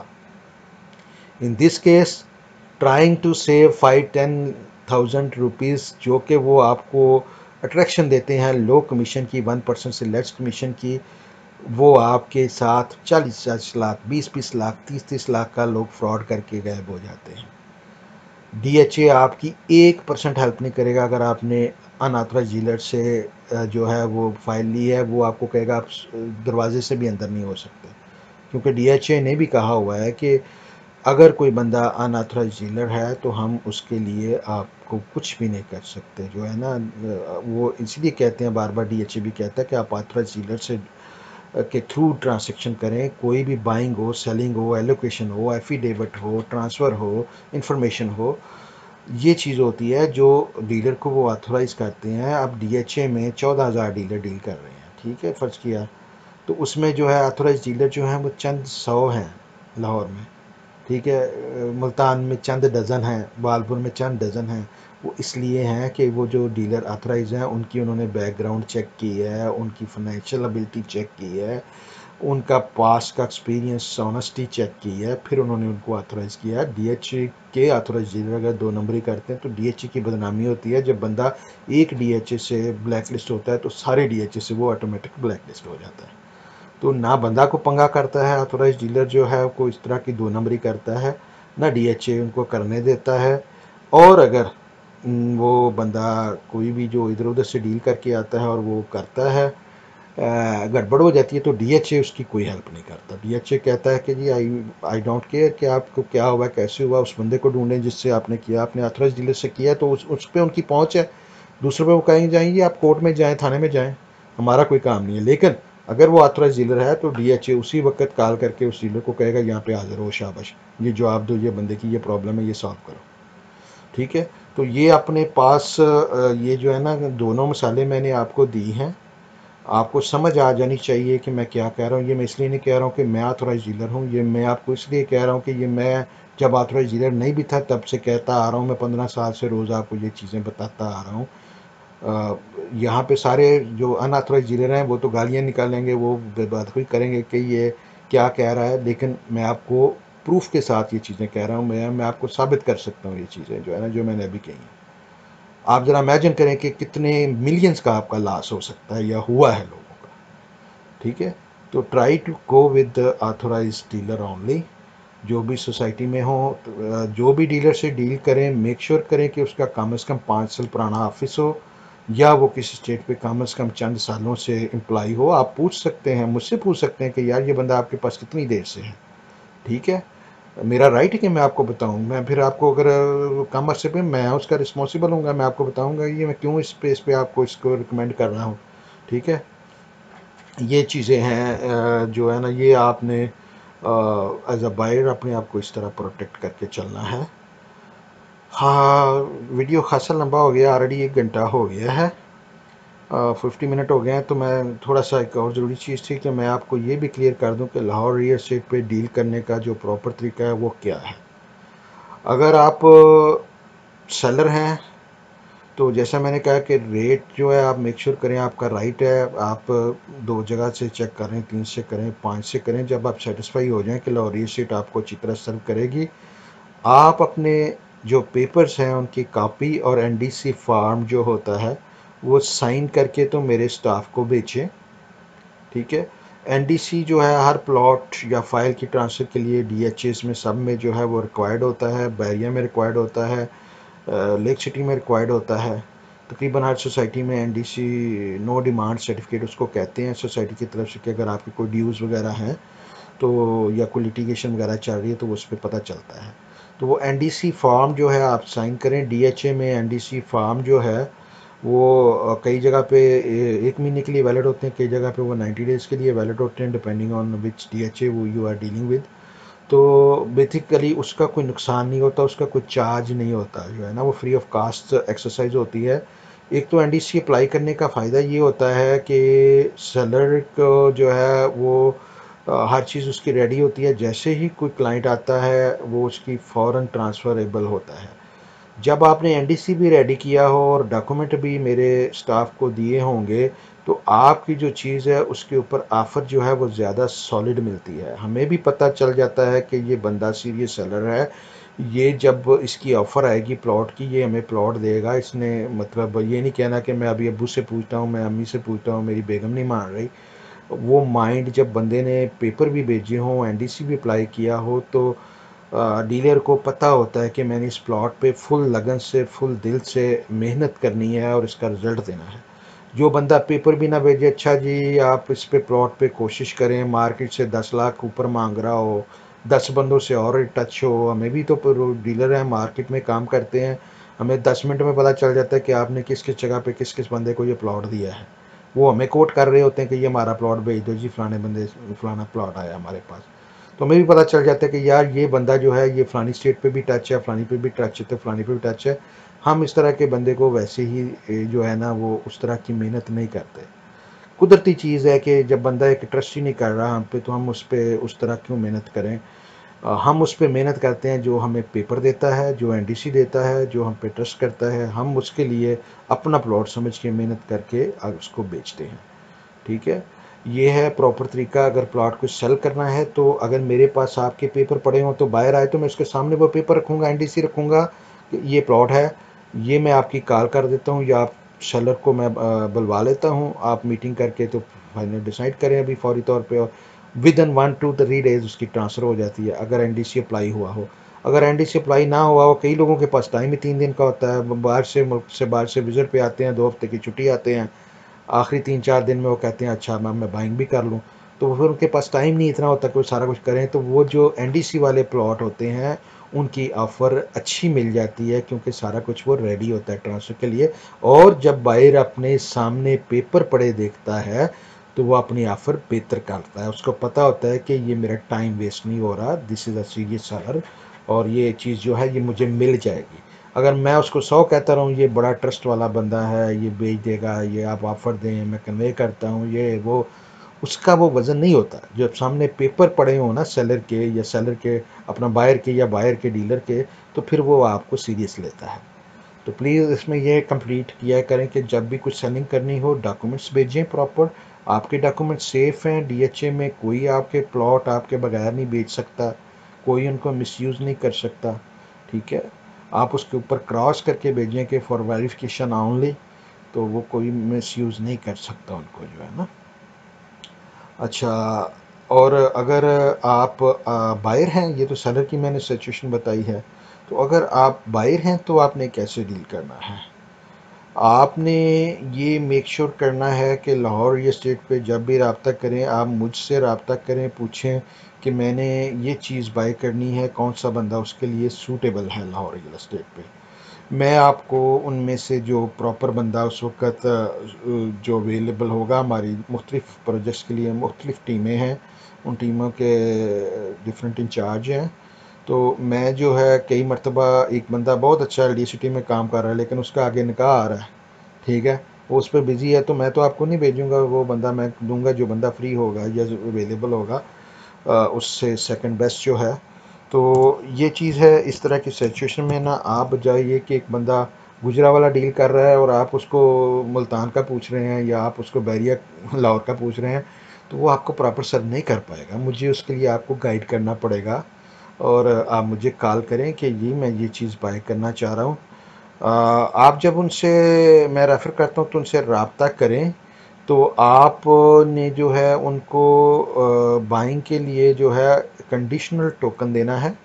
In this case trying to save 5-10,000 rupees जो कि वो आपको अट्रैक्शन देते हैं लो कमीशन की, 1% से लेस कमीशन की, वो आपके साथ 40-40 लाख, 20-20 लाख, 30-30 लाख का लोग फ्रॉड करके गायब हो जाते हैं। डीएचए आपकी 1% हेल्प नहीं करेगा। अगर आपने अनऑथराइज डीलर से जो है वो फाइल ली है, वो आपको कहेगा आप दरवाजे से भी अंदर नहीं हो सकते, क्योंकि डीएचए ने भी कहा हुआ है कि अगर कोई बंदा अनऑथराइज डीलर है तो हम उसके लिए आपको कुछ भी नहीं कर सकते, जो है ना। वो इसलिए कहते हैं, बार बार डीएचए भी कहता है कि आप ऑथराइज डीलर से के थ्रू ट्रांसैक्शन करें। कोई भी बाइंग हो, सेलिंग हो, एलोकेशन हो, एफिडेविट हो, ट्रांसफ़र हो, इंफॉर्मेशन हो, ये चीज़ होती है जो डीलर को वो ऑथराइज करते हैं। अब डीएचए में 14,000 डीलर डील कर रहे हैं, ठीक है, फ़र्ज़ किया। तो उसमें जो है ऑथराइज डीलर जो हैं वो चंद 100 हैं लाहौर में, ठीक है। मुल्तान में चंद डज़न हैं, बालपुर में चंद डज़न हैं। वो इसलिए हैं कि वो जो डीलर ऑथराइज हैं उनकी उन्होंने बैकग्राउंड चेक की है, उनकी फाइनेंशियल एबिलिटी चेक की है, उनका पास का एक्सपीरियंस, ऑनेस्टी चेक की है, फिर उन्होंने उनको ऑथराइज़ किया है। डीएचए के ऑथराइज डीलर अगर 2 नंबरी करते हैं तो डीएचए की बदनामी होती है। जब बंदा एक डीएचए से ब्लैक लिस्ट होता है तो सारे डीएचए से वो ऑटोमेटिक ब्लैक लिस्ट हो जाता है। तो ना बंदा को पंगा करता है ऑथराइज डीलर जो है वो इस तरह की 2 नंबरी करता है, ना डीएचए उनको करने देता है। और अगर वो बंदा कोई भी जो इधर उधर से डील करके आता है और वो करता है, गड़बड़ हो जाती है, तो डीएचए उसकी कोई हेल्प नहीं करता। डीएचए कहता है कि जी आई डोंट केयर कि आपको क्या हुआ, कैसे हुआ, उस बंदे को ढूंढें जिससे आपने किया। आपने ऑथराइज डीलर से किया तो उस पर उनकी पहुंच है। दूसरे पे वो कहेंगे जाएंगे आप कोर्ट में जाएं, थाने में जाएं, हमारा कोई काम नहीं है। लेकिन अगर वो ऑथराइज डीलर है तो डीएचए उसी वक्त कॉल करके उस डीलर को कहेगा यहाँ पे हाजिर हो, शाबाश, ये जवाब दो, ये बंदे की ये प्रॉब्लम है, ये सॉल्व करो, ठीक है। तो ये अपने पास ये जो है ना दोनों मिसालें मैंने आपको दी हैं, आपको समझ आ जानी चाहिए कि मैं क्या कह रहा हूँ। ये मैं इसलिए नहीं कह रहा हूँ कि मैं ऑथराइज डीलर हूँ, ये मैं आपको इसलिए कह रहा हूँ कि ये मैं जब ऑथराइज डीलर नहीं भी था तब से कहता आ रहा हूँ। मैं 15 साल से रोज़ आपको ये चीज़ें बताता आ रहा हूँ। यहाँ पे सारे जो अनऑथराइज डीलर हैं वो तो गालियाँ निकालेंगे, वो बेबादरी करेंगे कि ये क्या कह रहा है, लेकिन मैं आपको प्रूफ के साथ ये चीज़ें कह रहा हूँ। मैं आपको साबित कर सकता हूँ ये चीज़ें जो है ना, जो मैंने अभी कही हैं। आप ज़रा इमेजिन करें कि कितने मिलियंस का आपका लॉस हो सकता है या हुआ है लोगों का, ठीक है। तो try to go with authorise dealer only. जो भी सोसाइटी में हो, जो भी डीलर से डील करें, मेक श्योर करें कि उसका कम से कम 5 साल पुराना ऑफिस हो, या वो किसी स्टेट पे कम से कम चंद सालों से एम्प्लॉय हो। आप पूछ सकते हैं, मुझसे पूछ सकते हैं कि यार ये बंदा आपके पास कितनी देर से है, ठीक है। मेरा राइट है कि मैं आपको बताऊं। मैं फिर आपको अगर कम अरसे पे मैं उसका रिस्पॉन्सिबल हूँ, मैं आपको बताऊंगा ये मैं क्यों इस पे आपको इसको रिकमेंड कर रहा हूँ, ठीक है। ये चीज़ें हैं जो है ना, ये आपने एज अ बायर अपने आप को इस तरह प्रोटेक्ट करके चलना है। हाँ, वीडियो खासा लंबा हो गया, ऑलरेडी 1 घंटा हो गया है, 50 मिनट हो गए हैं। तो मैं थोड़ा सा एक और ज़रूरी चीज़ थी कि मैं आपको ये भी क्लियर कर दूं कि लाहौर रियल एस्टेट पे डील करने का जो प्रॉपर तरीका है वो क्या है। अगर आप सेलर हैं तो जैसा मैंने कहा कि रेट जो है आप मेक श्योर करें, आपका राइट है। आप 2 जगह से चेक करें, 3 से करें, 5 से करें। जब आप सेटिस्फाई हो जाएं कि लाहौर रियल एस्टेट आपको अच्छी तरह सर्व करेगी, आप अपने जो पेपर्स हैं उनकी कॉपी और एनडीसी फॉर्म जो होता है वो साइन करके तो मेरे स्टाफ को बेचें, ठीक है। एनडीसी जो है हर प्लॉट या फाइल की ट्रांसफ़र के लिए डीएचएस में सब में जो है वो रिक्वायर्ड होता है, बैरिया में रिक्वायर्ड होता है, लेक सिटी में रिक्वायर्ड होता है। तकरीबन हर सोसाइटी में एनडीसी, नो डिमांड सर्टिफिकेट उसको कहते हैं सोसाइटी की तरफ से, कि अगर आपकी कोई ड्यूज़ वगैरह हैं तो, या कोई लिटिगेशन वगैरह चल रही है तो उस पर पता चलता है। तो वो एनडीसी फॉर्म जो है आप साइन करें। डीएचए में एनडीसी फॉर्म जो है वो कई जगह पे 1 महीने के लिए वैलिड होते हैं, कई जगह पे वो 90 डेज़ के लिए वैलिड होते हैं, डिपेंडिंग ऑन विच डीएचए वो यू आर डीलिंग विद। तो बेसिकली उसका कोई नुकसान नहीं होता, उसका कोई चार्ज नहीं होता, जो है ना वो फ्री ऑफ कास्ट एक्सरसाइज होती है। एक तो एनडीसी अप्लाई करने का फ़ायदा ये होता है कि सेलर को जो है वो हर चीज़ उसकी रेडी होती है, जैसे ही कोई क्लाइंट आता है वो उसकी फ़ौरन ट्रांसफ़रेबल होता है। जब आपने एनडीसी भी रेडी किया हो और डॉक्यूमेंट भी मेरे स्टाफ को दिए होंगे तो आपकी जो चीज़ है उसके ऊपर ऑफ़र जो है वो ज़्यादा सॉलिड मिलती है। हमें भी पता चल जाता है कि ये बंदा सीरियस सेलर है, ये जब इसकी ऑफ़र आएगी प्लॉट की, ये हमें प्लॉट देगा। इसने मतलब ये नहीं कहना कि मैं अभी अब्बू से पूछता हूँ, मैं अम्मी से पूछता हूँ, मेरी बेगम नहीं मान रही। वो माइंड जब बंदे ने पेपर भी भेजे हों, एनडीसी भी अप्लाई किया हो, तो डीलर को पता होता है कि मैंने इस प्लॉट पे फुल लगन से, फुल दिल से मेहनत करनी है और इसका रिज़ल्ट देना है। जो बंदा पेपर भी ना भेजे, अच्छा जी आप इस पे प्लॉट पे कोशिश करें, मार्केट से 10 लाख ऊपर मांग रहा हो, 10 बंदों से और टच हो, हमें भी तो डीलर हैं, मार्केट में काम करते हैं, हमें 10 मिनट में पता चल जाता है कि आपने किस किस जगह पे किस किस बंदे को ये प्लॉट दिया है। वो हमें कोट कर रहे होते हैं कि ये हमारा प्लॉट भेज दो जी, फलाने बंदे फलाना प्लॉट आया हमारे पास। तो हमें भी पता चल जाता है कि यार ये बंदा जो है ये फलानी स्टेट पे भी टच है, फलानी पे भी टच है, तो फलानी पे भी टच है। हम इस तरह के बंदे को वैसे ही जो है ना वो उस तरह की मेहनत नहीं करते। कुदरती चीज़ है कि जब बंदा एक ट्रस्ट ही नहीं कर रहा हम पे, तो हम उस पर उस तरह क्यों मेहनत करें। हम उस पर मेहनत करते हैं जो हमें पेपर देता है, जो एनडीसी देता है, जो हम पे ट्रस्ट करता है, हम उसके लिए अपना प्लॉट समझ के मेहनत करके उसको बेचते हैं। ठीक है, ये है प्रॉपर तरीका। अगर प्लॉट को सेल करना है तो अगर मेरे पास आपके पेपर पड़े हों तो बायर आए तो मैं उसके सामने वो पेपर रखूँगा, एनडीसी रखूँगा कि ये प्लॉट है, ये मैं आपकी कॉल कर देता हूँ या आप सेलर को मैं बुलवा लेता हूँ, आप मीटिंग करके तो फाइनल डिसाइड करें अभी फौरी तौर पे। और विद इन 1 to 3 डेज उसकी ट्रांसफ़र हो जाती है अगर एनडीसी अप्लाई हुआ हो। अगर एनडीसी अप्लाई ना हुआ हो, कई लोगों के पास टाइम ही 3 दिन का होता है, बाहर से मुल्क से बाहर से विजिट पे आते हैं, 2 हफ्ते की छुट्टी आते हैं, आखिरी 3-4 दिन में वो कहते हैं अच्छा मैं बाइंग भी कर लूँ। तो फिर उनके पास टाइम नहीं इतना होता कि वो सारा कुछ करें, तो वो जो एनडीसी वाले प्लॉट होते हैं उनकी ऑफ़र अच्छी मिल जाती है क्योंकि सारा कुछ वो रेडी होता है ट्रांसफ़र के लिए। और जब बायर अपने सामने पेपर पड़े देखता है तो वो अपनी ऑफ़र बेहतर करता है, उसको पता होता है कि ये मेरा टाइम वेस्ट नहीं हो रहा, this is a serious seller और ये चीज़ जो है ये मुझे मिल जाएगी। अगर मैं उसको 100 कहता रहूँ ये बड़ा ट्रस्ट वाला बंदा है, ये बेच देगा, ये आप ऑफ़र दें, मैं कन्वे करता हूँ, ये वो, उसका वो वज़न नहीं होता। जब सामने पेपर पड़े हों ना सेलर के या सेलर के अपना बायर के या बायर के डीलर के, तो फिर वो आपको सीरियस लेता है। तो प्लीज़ इसमें ये कंप्लीट किया करें कि जब भी कुछ सेलिंग करनी हो डॉक्यूमेंट्स भेजें प्रॉपर, आपके डॉक्यूमेंट सेफ़ हैं, डीएचए में कोई आपके प्लॉट आपके बगैर नहीं बेच सकता, कोई उनको मिसयूज़ नहीं कर सकता। ठीक है, आप उसके ऊपर क्रॉस करके भेजें कि फॉर वेरिफिकेशन ओनली, तो वो कोई मिसयूज़ नहीं कर सकता उनको जो है ना। अच्छा, और अगर आप बायर हैं, ये तो सेलर की मैंने सिचुएशन बताई है, तो अगर आप बायर हैं तो आपने कैसे डील करना है। आपने ये मेक श्योर करना है कि लाहौर रियल एस्टेट पे जब भी रब्ता करें आप मुझसे रब्ता करें, पूछें कि मैंने ये चीज़ बाय करनी है, कौन सा बंदा उसके लिए सूटेबल है लाहौर रियल एस्टेट पे। मैं आपको उनमें से जो प्रॉपर बंदा उस वक़्त जो अवेलेबल होगा, हमारी मुख्तलिफ़ प्रोजेक्ट्स के लिए मुख्तलिफ़ टीमें हैं, उन टीमों के डिफरेंट इंचार्ज हैं। तो मैं जो है कई मरतबा एक बंदा बहुत अच्छा एलडीसीटी में काम कर रहा है लेकिन उसका आगे निकाह आ रहा है, ठीक है, वो उस पर बिज़ी है, तो मैं तो आपको नहीं भेजूँगा, वो बंदा मैं दूँगा जो बंदा फ्री होगा या जो अवेलेबल होगा उससे सेकंड बेस्ट जो है। तो ये चीज़ है, इस तरह की सिचुएशन में ना आप बजाय ये कि एक बंदा गुजरावाला डील कर रहा है और आप उसको मुल्तान का पूछ रहे हैं या आप उसको बैरिया लाहौर का पूछ रहे हैं, तो वो आपको प्रॉपर सर्व नहीं कर पाएगा। मुझे उसके लिए आपको गाइड करना पड़ेगा और आप मुझे कॉल करें कि ये मैं ये चीज़ बाय करना चाह रहा हूँ। आप जब उनसे मैं रेफ़र करता हूँ तो उनसे रब्ता करें, तो आपने जो है उनको बाइंग के लिए जो है कंडीशनल टोकन देना है।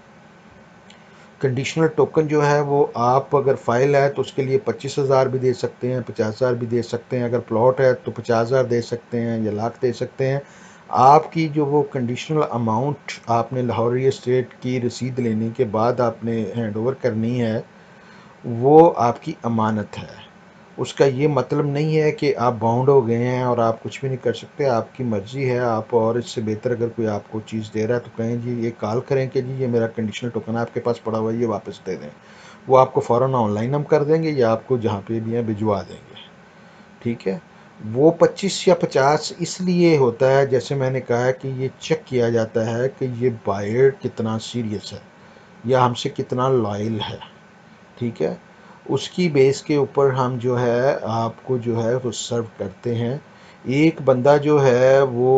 कंडीशनल टोकन जो है वो आप अगर फ़ाइल है तो उसके लिए 25,000 भी दे सकते हैं, 50,000 भी दे सकते हैं, अगर प्लॉट है तो 50,000 दे सकते हैं या लाख दे सकते हैं। आपकी जो वो कंडीशनल अमाउंट आपने लाहौर रियल एस्टेट की रसीद लेने के बाद आपने हैंडओवर करनी है, वो आपकी अमानत है। उसका ये मतलब नहीं है कि आप बाउंड हो गए हैं और आप कुछ भी नहीं कर सकते, आपकी मर्ज़ी है। आप और इससे बेहतर अगर कोई आपको चीज़ दे रहा है तो कहें जी, ये कॉल करें कि जी ये मेरा कंडीशनल टोकन आपके पास पड़ा हुआ है, ये वापस दे दें। वो आपको फ़ौरन ऑनलाइन हम कर देंगे या आपको जहाँ पे भी है भिजवा देंगे। ठीक है? वो 25 या 50 इसलिए होता है, जैसे मैंने कहा है कि ये चेक किया जाता है कि ये बायर कितना सीरियस है या हमसे कितना लॉयल है। ठीक है, उसकी बेस के ऊपर हम जो है आपको जो है वो सर्व करते हैं। एक बंदा जो है वो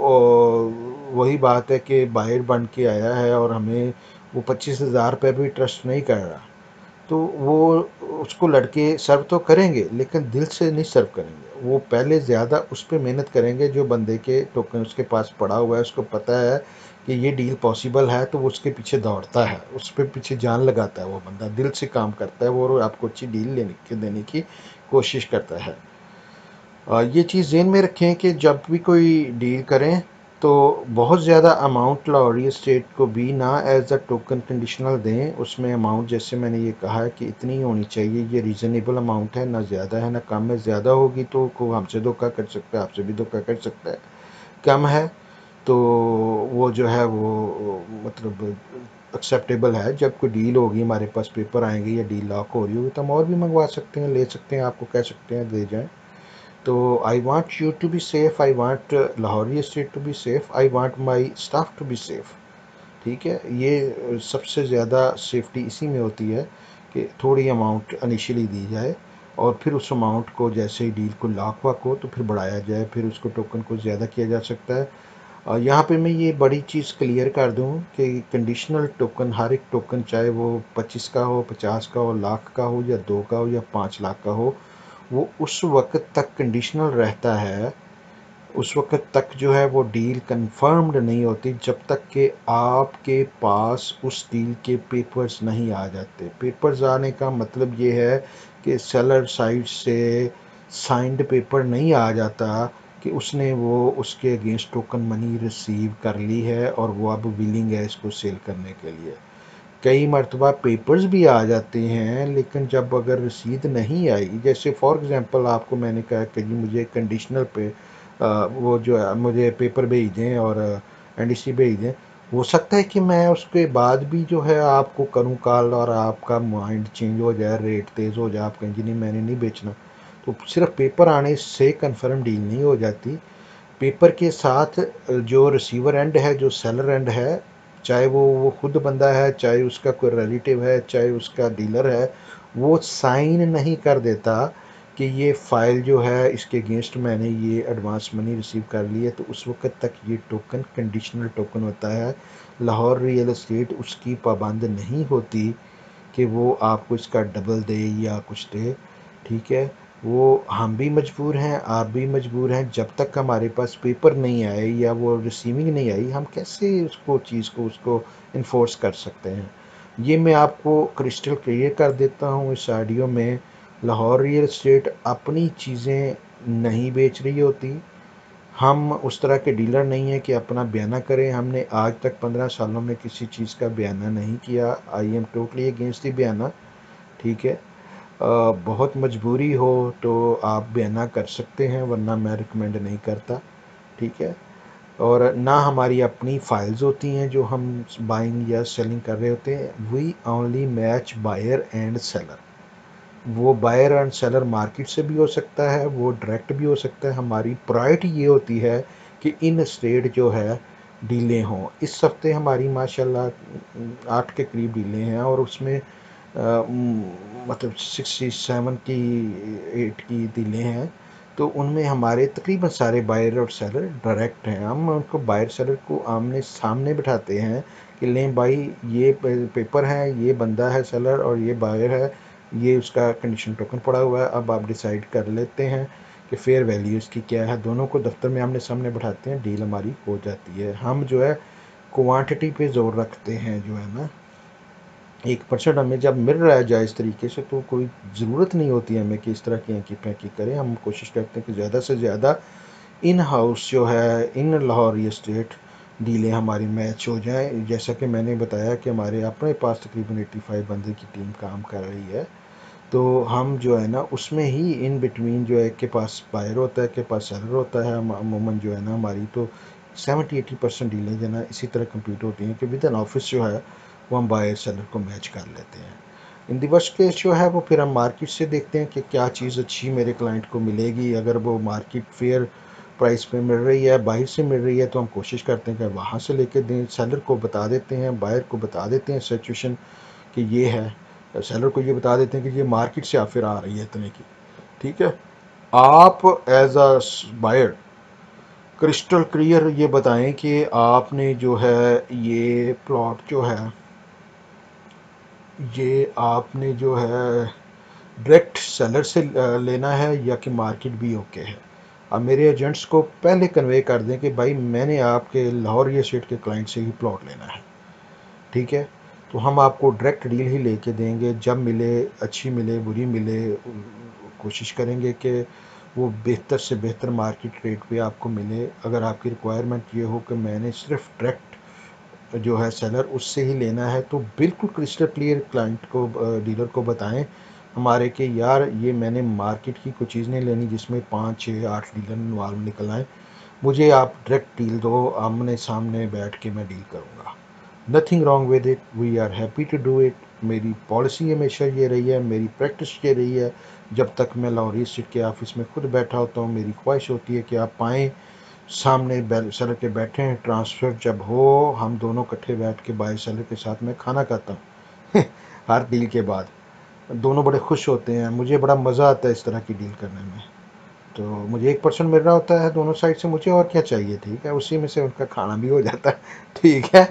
वही बात है कि बाहर बन के आया है और हमें वो 25,000 पे भी ट्रस्ट नहीं कर रहा, तो वो उसको लड़के सर्व तो करेंगे लेकिन दिल से नहीं सर्व करेंगे। वो पहले ज़्यादा उस पे मेहनत करेंगे जो बंदे के टोकन उसके पास पड़ा हुआ है, उसको पता है कि ये डील पॉसिबल है, तो वो उसके पीछे दौड़ता है, उस पे पीछे जान लगाता है, वो बंदा दिल से काम करता है वो और आपको अच्छी डील देने की कोशिश करता है। ये चीज़ ज़हन में रखें कि जब भी कोई डील करें तो बहुत ज़्यादा अमाउंट लाहौरी स्टेट को भी ना एज अ टोकन कंडीशनल दें। उसमें अमाउंट जैसे मैंने ये कहा है कि इतनी ही होनी चाहिए, ये रीज़नेबल अमाउंट है, ना ज़्यादा है ना कम है। ज़्यादा होगी तो को हमसे धोखा कर सकता है, आपसे भी धोखा कर सकता है। कम है तो वो जो है वो मतलब एक्सेप्टेबल है। जब कोई डील होगी, हमारे पास पेपर आएंगे या डील लॉक हो रही होगी, तो हम और भी मंगवा सकते हैं, ले सकते हैं, आपको कह सकते हैं दे जाएं। तो I want you to be safe, I want Lahori estate to be safe, I want my staff to be safe. ठीक है, ये सबसे ज़्यादा सेफ्टी इसी में होती है कि थोड़ी अमाउंट इनिशियली दी जाए और फिर उस अमाउंट को जैसे ही डील को लॉक वॉक हो तो फिर बढ़ाया जाए, फिर उसको टोकन को ज़्यादा किया जा सकता है। यहाँ पे मैं ये बड़ी चीज़ क्लियर कर दूँ कि कंडीशनल टोकन, हर एक टोकन चाहे वो 25 का हो, 50 का हो, लाख का हो या 2 का हो या 5 लाख का हो, वो उस वक्त तक कंडीशनल रहता है। उस वक्त तक जो है वो डील कंफर्म्ड नहीं होती जब तक कि आपके पास उस डील के पेपर्स नहीं आ जाते। पेपर्स आने का मतलब ये है कि सेलर साइड से साइंड पेपर नहीं आ जाता कि उसने वो उसके अगेंस्ट टोकन मनी रिसीव कर ली है और वो अब विलिंग है इसको सेल करने के लिए। कई मरतबा पेपर्स भी आ जाते हैं, लेकिन जब अगर रसीद नहीं आई, जैसे फॉर एग्ज़ाम्पल आपको मैंने कहा कि जी मुझे कंडीशनल पे वो जो है मुझे पेपर भेज दें और एनडीसी भेज दें। हो सकता है कि मैं उसके बाद भी जो है आपको करूं कॉल और आपका माइंड चेंज हो जाए, रेट तेज़ हो जाए, आप कहें जी नहीं मैंने नहीं बेचना। तो सिर्फ पेपर आने से कंफर्म डील नहीं हो जाती। पेपर के साथ जो रिसीवर एंड है, जो सेलर एंड है, चाहे वो खुद बंदा है, चाहे उसका कोई रिलेटिव है, चाहे उसका डीलर है, वो साइन नहीं कर देता कि ये फ़ाइल जो है इसके अगेंस्ट मैंने ये एडवांस मनी रिसीव कर ली है, तो उस वक्त तक ये टोकन कंडीशनल टोकन होता है। लाहौर रियल एस्टेट उसकी पाबंद नहीं होती कि वो आपको इसका डबल दे या कुछ दे। ठीक है, वो हम भी मजबूर हैं, आप भी मजबूर हैं। जब तक हमारे पास पेपर नहीं आए या वो रिसीविंग नहीं आई, हम कैसे उसको चीज़ को उसको इन्फोर्स कर सकते हैं। ये मैं आपको क्रिस्टल क्लियर कर देता हूँ इस ऑडियो में। लाहौर रियल एस्टेट अपनी चीज़ें नहीं बेच रही होती। हम उस तरह के डीलर नहीं हैं कि अपना बयाना करें। हमने आज तक 15 सालों में किसी चीज़ का बयाना नहीं किया। I am totally against the बयाना। ठीक है, बहुत मजबूरी हो तो आप बयाना कर सकते हैं, वरना मैं रिकमेंड नहीं करता। ठीक है, और ना हमारी अपनी फाइल्स होती हैं जो हम बाइंग या सेलिंग कर रहे होते हैं। We only match buyer and seller. वो बायर एंड सेलर मार्केट से भी हो सकता है, वो डायरेक्ट भी हो सकता है। हमारी प्रायोरिटी ये होती है कि इन स्टेट जो है डीलें हों। इस हफ्ते हमारी माशाल्लाह 8 के करीब डीलें हैं और उसमें मतलब 67 की 8 की डीलें हैं। तो उनमें हमारे तकरीबन सारे बायर और सेलर डायरेक्ट हैं। हम उनको बायर सेलर को आमने सामने बिठाते हैं कि लें भाई, ये पेपर है, ये बंदा है सेलर और ये बायर है, ये उसका कंडीशन टोकन पड़ा हुआ है। अब आप डिसाइड कर लेते हैं कि फेयर वैल्यू इसकी क्या है। दोनों को दफ्तर में आमने सामने बैठाते हैं, डील हमारी हो जाती है। हम जो है क्वांटिटी पे जोर रखते हैं, जो है ना 1% हमें जब मिल रहा है जायज़ तरीके से, तो कोई ज़रूरत नहीं होती हमें कि इस तरह की आँकी पैकी करें। हम कोशिश करते हैं कि ज़्यादा से ज़्यादा इन हाउस जो है, इन लाहौर स्टेट डीलें हमारी मैच हो जाएं। जैसा कि मैंने बताया कि हमारे अपने पास तकरीबन 85 बंदे की टीम काम कर रही है। तो हम जो है ना उसमें ही इन बिटवीन जो है के पास बायर होता है, के पास सेलर होता है। अमूमन जो है ना हमारी तो 70-80% डीलें जो है ना इसी तरह कंप्लीट होती हैं कि विद इन ऑफिस जो है वो हम बायर सेलर को मैच कर लेते हैं। इन दी वर्स्ट केस जो है वो फिर हम मार्केट से देखते हैं कि क्या चीज़ अच्छी मेरे क्लाइंट को मिलेगी। अगर वो मार्केट फेयर प्राइस पे मिल रही है, बाहर से मिल रही है, तो हम कोशिश करते हैं कि वहाँ से लेके दें। सेलर को बता देते हैं, बायर को बता देते हैं सिचुएशन कि ये है। सेलर को ये बता देते हैं कि ये मार्केट से ऑफर आ रही है इतने की। ठीक है, आप as a buyer crystal clear ये बताएं कि आपने जो है ये प्लॉट जो है, ये आपने जो है डायरेक्ट सेलर से लेना है या कि मार्केट भी ओके है। अब मेरे एजेंट्स को पहले कन्वे कर दें कि भाई मैंने आपके लाहौर रियल एस्टेट के क्लाइंट से ही प्लॉट लेना है। ठीक है, तो हम आपको डायरेक्ट डील ही लेके देंगे। जब मिले, अच्छी मिले बुरी मिले, कोशिश करेंगे कि वो बेहतर से बेहतर मार्केट रेट पे आपको मिले। अगर आपकी रिक्वायरमेंट ये हो कि मैंने सिर्फ डायरेक्ट जो है सेलर उससे ही लेना है, तो बिल्कुल क्रिस्टल क्लियर क्लाइंट को डीलर को बताएं हमारे कि यार ये मैंने मार्केट की कोई चीज़ नहीं लेनी जिसमें 5 6 8 डीलर इन्वॉल्व निकल आए, मुझे आप डायरेक्ट डील दो, आमने सामने बैठ के मैं डील करूँगा। Nothing wrong with it, we are happy to do it. मेरी पॉलिसी हमेशा ये रही है, मेरी प्रैक्टिस ये रही है। जब तक मैं लाहौरी स्ट्रीट के ऑफिस में खुद बैठा होता हूँ, मेरी ख्वाहिश होती है कि आप आएँ, सामने सेलर के बैठे हैं, ट्रांसफ़र जब हो हम दोनों इकट्ठे बैठ के बाय सेलर के साथ में खाना खाता हूँ हर डील के बाद। दोनों बड़े खुश होते हैं, मुझे बड़ा मज़ा आता है इस तरह की डील करने में। तो मुझे 1% मिल रहा होता है दोनों साइड से, मुझे और क्या चाहिए, ठीक है, उसी में से उनका खाना भी हो जाता है ठीक है।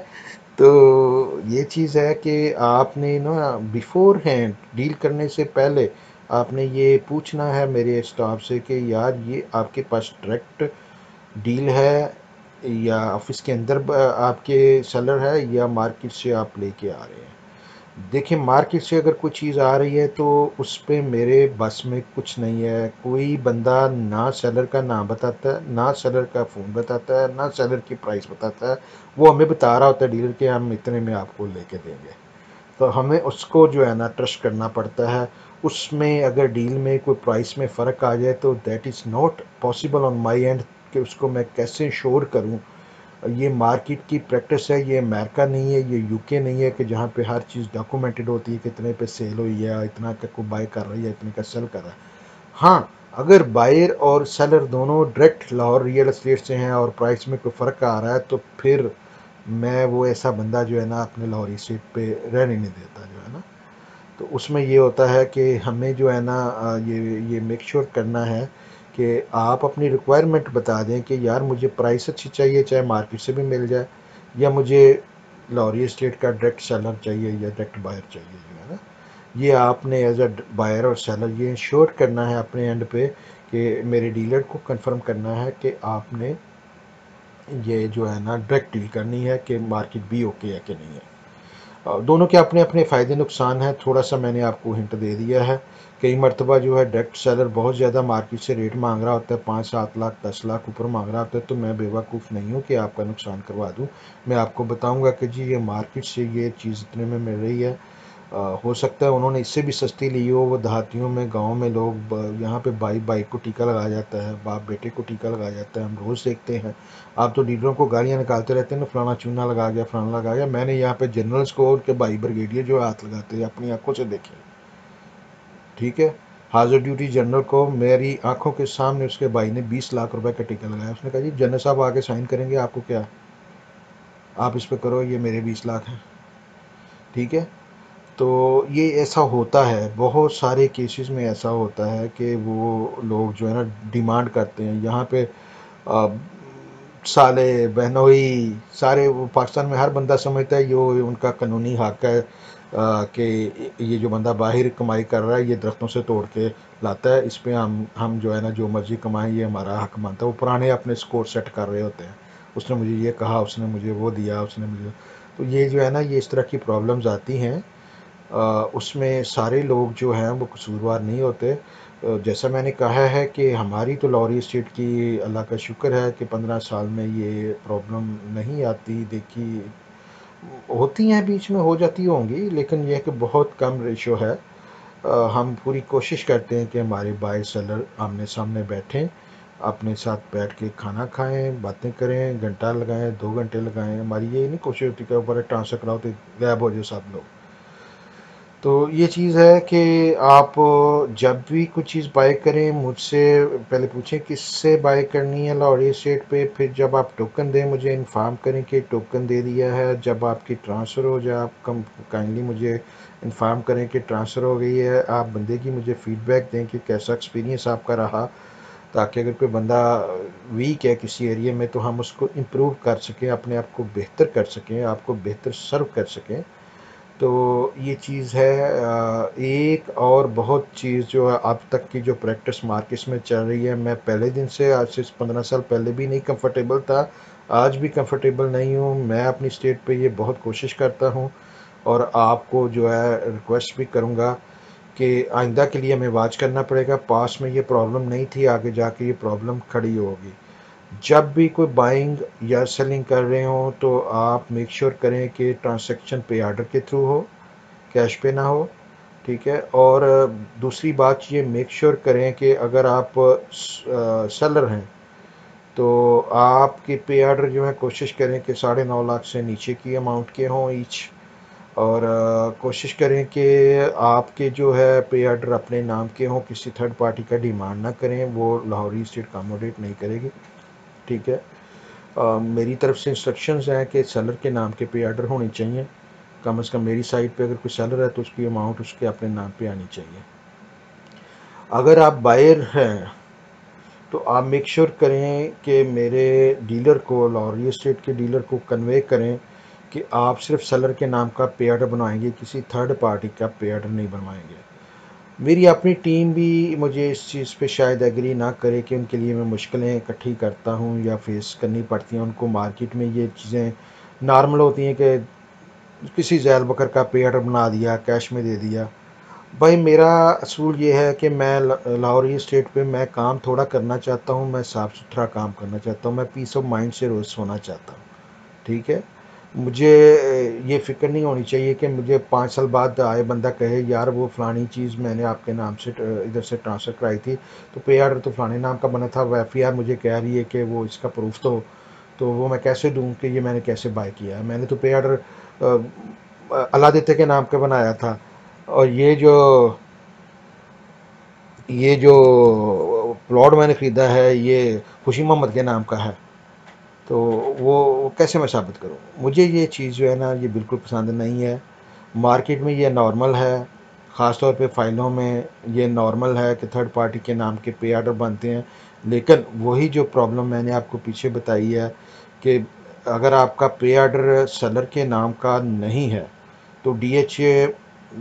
तो ये चीज़ है कि आपने ना बिफोर हैंड डील करने से पहले आपने ये पूछना है मेरे स्टाफ से कि यार ये आपके पास डायरेक्ट डील है या ऑफिस के अंदर आपके सेलर है या मार्केट से आप लेके आ रहे हैं। देखिए मार्केट से अगर कोई चीज़ आ रही है तो उस पे मेरे बस में कुछ नहीं है। कोई बंदा ना सेलर का नाम बताता है, ना सेलर का फ़ोन बताता है, ना सेलर की प्राइस बताता है। वो हमें बता रहा होता है डीलर के हम इतने में आपको लेके देंगे। तो हमें उसको जो है ना ट्रस्ट करना पड़ता है। उसमें अगर डील में कोई प्राइस में फ़र्क आ जाए तो that is not possible on my end कि उसको मैं कैसे इंश्योर करूँ। ये मार्केट की प्रैक्टिस है, ये अमेरिका नहीं है, ये यूके नहीं है कि जहाँ पे हर चीज़ डॉक्यूमेंटेड होती है कि इतने पे सेल हुई है, इतना का कोई बाय कर रही है, इतने का सेल कर रहा है। हाँ, अगर बायर और सेलर दोनों डायरेक्ट लाहौर रियल एस्टेट से हैं और प्राइस में कोई फ़र्क आ रहा है तो फिर मैं वो ऐसा बंदा जो है ना अपने लाहौरी सीट पे रहने नहीं देता जो है ना। तो उसमें ये होता है कि हमें जो है ना ये मेक श्योर करना है कि आप अपनी रिक्वायरमेंट बता दें कि यार मुझे प्राइस अच्छी चाहिए, चाहे मार्केट से भी मिल जाए, या मुझे लाहौरी एस्टेट का डायरेक्ट सेलर चाहिए या डायरेक्ट बायर चाहिए जो है ना। ये आपने एज अ बायर और सेलर ये इंश्योर करना है अपने एंड पे कि मेरे डीलर को कंफर्म करना है कि आपने ये जो है ना डायरेक्ट डील करनी है कि मार्केट भी ओके है कि नहीं है। दोनों के अपने अपने फ़ायदे नुकसान हैं। थोड़ा सा मैंने आपको हिंट दे दिया है। कई मरतबा जो है डायरेक्ट सेलर बहुत ज़्यादा मार्केट से रेट मांग रहा होता है, 5 7 लाख 10 लाख ऊपर मांग रहा होता है, तो मैं बेवकूफ़ नहीं हूँ कि आपका नुकसान करवा दूँ। मैं आपको बताऊँगा कि जी ये मार्केट से ये चीज़ इतने में मिल रही है। हो सकता है उन्होंने इससे भी सस्ती ली हो। वो देहातियों में गाँव में लोग यहाँ पे बाइक बाइक को टीका लगाया जाता है, बाप बेटे को टीका लगाया जाता है, हम रोज़ देखते हैं। आप तो डीलरों को गालियाँ निकालते रहते हैं ना, फलाना चूना लगा गया, फलाना लगा गया। मैंने यहाँ पे जनरल्स को और के भाई ब्रिगेडियर जो हाथ लगाते हैं अपनी आंखों से देखे, ठीक है। हाजिर ड्यूटी जनरल को मेरी आंखों के सामने उसके भाई ने 20 लाख रुपए का टीका लगाया। उसने कहा जी जनरल साहब आके साइन करेंगे, आपको क्या, आप इस पर करो, ये मेरे 20 लाख हैं, ठीक है। तो ये ऐसा होता है, बहुत सारे केसेस में ऐसा होता है कि वो लोग जो है ना डिमांड करते हैं यहाँ पे। अ, साले बहनोई सारे वो पाकिस्तान में हर बंदा समझता है ये उनका कानूनी हक है कि ये जो बंदा बाहर कमाई कर रहा है ये दरख्तों से तोड़ के लाता है, इस पे हम जो है ना जो मर्जी कमाएं, ये हमारा हक मानता है। वो पुराने अपने स्कोर सेट कर रहे होते हैं, उसने मुझे ये कहा, उसने मुझे वो दिया, उसने मुझे। तो ये जो है ना ये इस तरह की प्रॉब्लम्स आती हैं। उसमें सारे लोग जो हैं वो कसूरवार नहीं होते। जैसा मैंने कहा है कि हमारी तो लाहौरी स्टेट की अल्लाह का शुक्र है कि 15 साल में ये प्रॉब्लम नहीं आती देखी। होती हैं बीच में, हो जाती होंगी, लेकिन यह कि बहुत कम रेशो है। हम पूरी कोशिश करते हैं कि हमारे बाय सेलर आमने सामने बैठें, अपने साथ बैठ के खाना खाएं, बातें करें, घंटा लगाएं 2 घंटे लगाएं। हमारी ये नहीं कोशिश होती कि ऊपर ट्रांसफ़र कराओ तो गायब हो जाए सब लोग। तो ये चीज़ है कि आप जब भी कुछ चीज़ बाय करें मुझसे पहले पूछें किससे बाय करनी है लाहौरी स्टेट पे। फिर जब आप टोकन दें मुझे इन्फॉर्म करें कि टोकन दे दिया है। जब आपकी ट्रांसफ़र हो जाए आप कम काइंडली मुझे इन्फॉर्म करें कि ट्रांसफ़र हो गई है। आप बंदे की मुझे फ़ीडबैक दें कि कैसा एक्सपीरियंस आपका रहा, ताकि अगर कोई बंदा वीक है किसी एरिया में तो हम उसको इम्प्रूव कर सकें, अपने आप को बेहतर कर सकें, आपको बेहतर सर्व कर सकें। तो ये चीज़ है। एक और बहुत चीज़ जो है अब तक की जो प्रैक्टिस मार्केट्स में चल रही है, मैं पहले दिन से आज से 15 साल पहले भी नहीं कंफर्टेबल था, आज भी कंफर्टेबल नहीं हूँ। मैं अपनी स्टेट पे ये बहुत कोशिश करता हूँ और आपको जो है रिक्वेस्ट भी करूँगा कि आइंदा के लिए हमें वाच करना पड़ेगा। पास में ये प्रॉब्लम नहीं थी, आगे जाके ये प्रॉब्लम खड़ी होगी। जब भी कोई बाइंग या सेलिंग कर रहे हो तो आप मेक श्योर करें कि ट्रांजैक्शन पे ऑर्डर के थ्रू हो, कैश पे ना हो। ठीक है। और दूसरी बात ये मेक श्योर करें कि अगर आप सेलर हैं तो आपके पे ऑर्डर जो है कोशिश करें कि 9.5 लाख से नीचे की अमाउंट के हों ईच। और कोशिश करें कि आपके जो है पे ऑर्डर अपने नाम के हों, किसी थर्ड पार्टी का डिमांड ना करें, वो लाहौरी स्टेट अकोमोडेट नहीं करेगी। ठीक है। मेरी तरफ से इंस्ट्रक्शंस हैं कि सेलर के नाम के पे ऑर्डर होने चाहिए। कम से कम मेरी साइड पे अगर कोई सेलर है तो उसकी अमाउंट उसके अपने नाम पे आनी चाहिए। अगर आप बायर हैं तो आप मेक श्योर करें कि मेरे डीलर को, लाहौरी एस्टेट के डीलर को कन्वे करें कि आप सिर्फ सेलर के नाम का पे ऑर्डर बनवाएंगे, किसी थर्ड पार्टी का पे ऑर्डर नहीं बनवाएंगे। मेरी अपनी टीम भी मुझे इस चीज़ पे शायद एग्री ना करे कि उनके लिए मैं मुश्किलें इकट्ठी करता हूँ या फेस करनी पड़ती हैं। उनको मार्केट में ये चीज़ें नॉर्मल होती हैं कि किसी जैल बकर का पे ऑर्डर बना दिया, कैश में दे दिया। भाई मेरा असूल ये है कि मैं लाहौरी स्टेट पे मैं काम थोड़ा करना चाहता हूँ, मैं साफ़ सुथरा काम करना चाहता हूँ, मैं पीस ऑफ माइंड से रोज़ सोना चाहता हूँ। ठीक है। मुझे ये फ़िक्र नहीं होनी चाहिए कि मुझे 5 साल बाद आए बंदा कहे यार वो फ़लानी चीज़ मैंने आपके नाम से इधर से ट्रांसफ़र कराई थी, तो पे ऑर्डर तो फ़लाने नाम का बना था, वो FIR मुझे कह रही है कि वो इसका प्रूफ तो वो मैं कैसे दूँ कि ये मैंने कैसे बाय किया है। मैंने तो पे ऑर्डर अल्लाह देते के नाम का बनाया था। और ये जो प्लॉट मैंने ख़रीदा है ये खुशी मोहम्मद के नाम का है। तो वो कैसे मैं साबित करूँ? मुझे ये चीज़ जो है ना ये बिल्कुल पसंद नहीं है। मार्केट में ये नॉर्मल है, ख़ास तौर पे फ़ाइलों में ये नॉर्मल है कि थर्ड पार्टी के नाम के पे ऑर्डर बनते हैं। लेकिन वही जो प्रॉब्लम मैंने आपको पीछे बताई है कि अगर आपका पे ऑर्डर सेलर के नाम का नहीं है तो DHA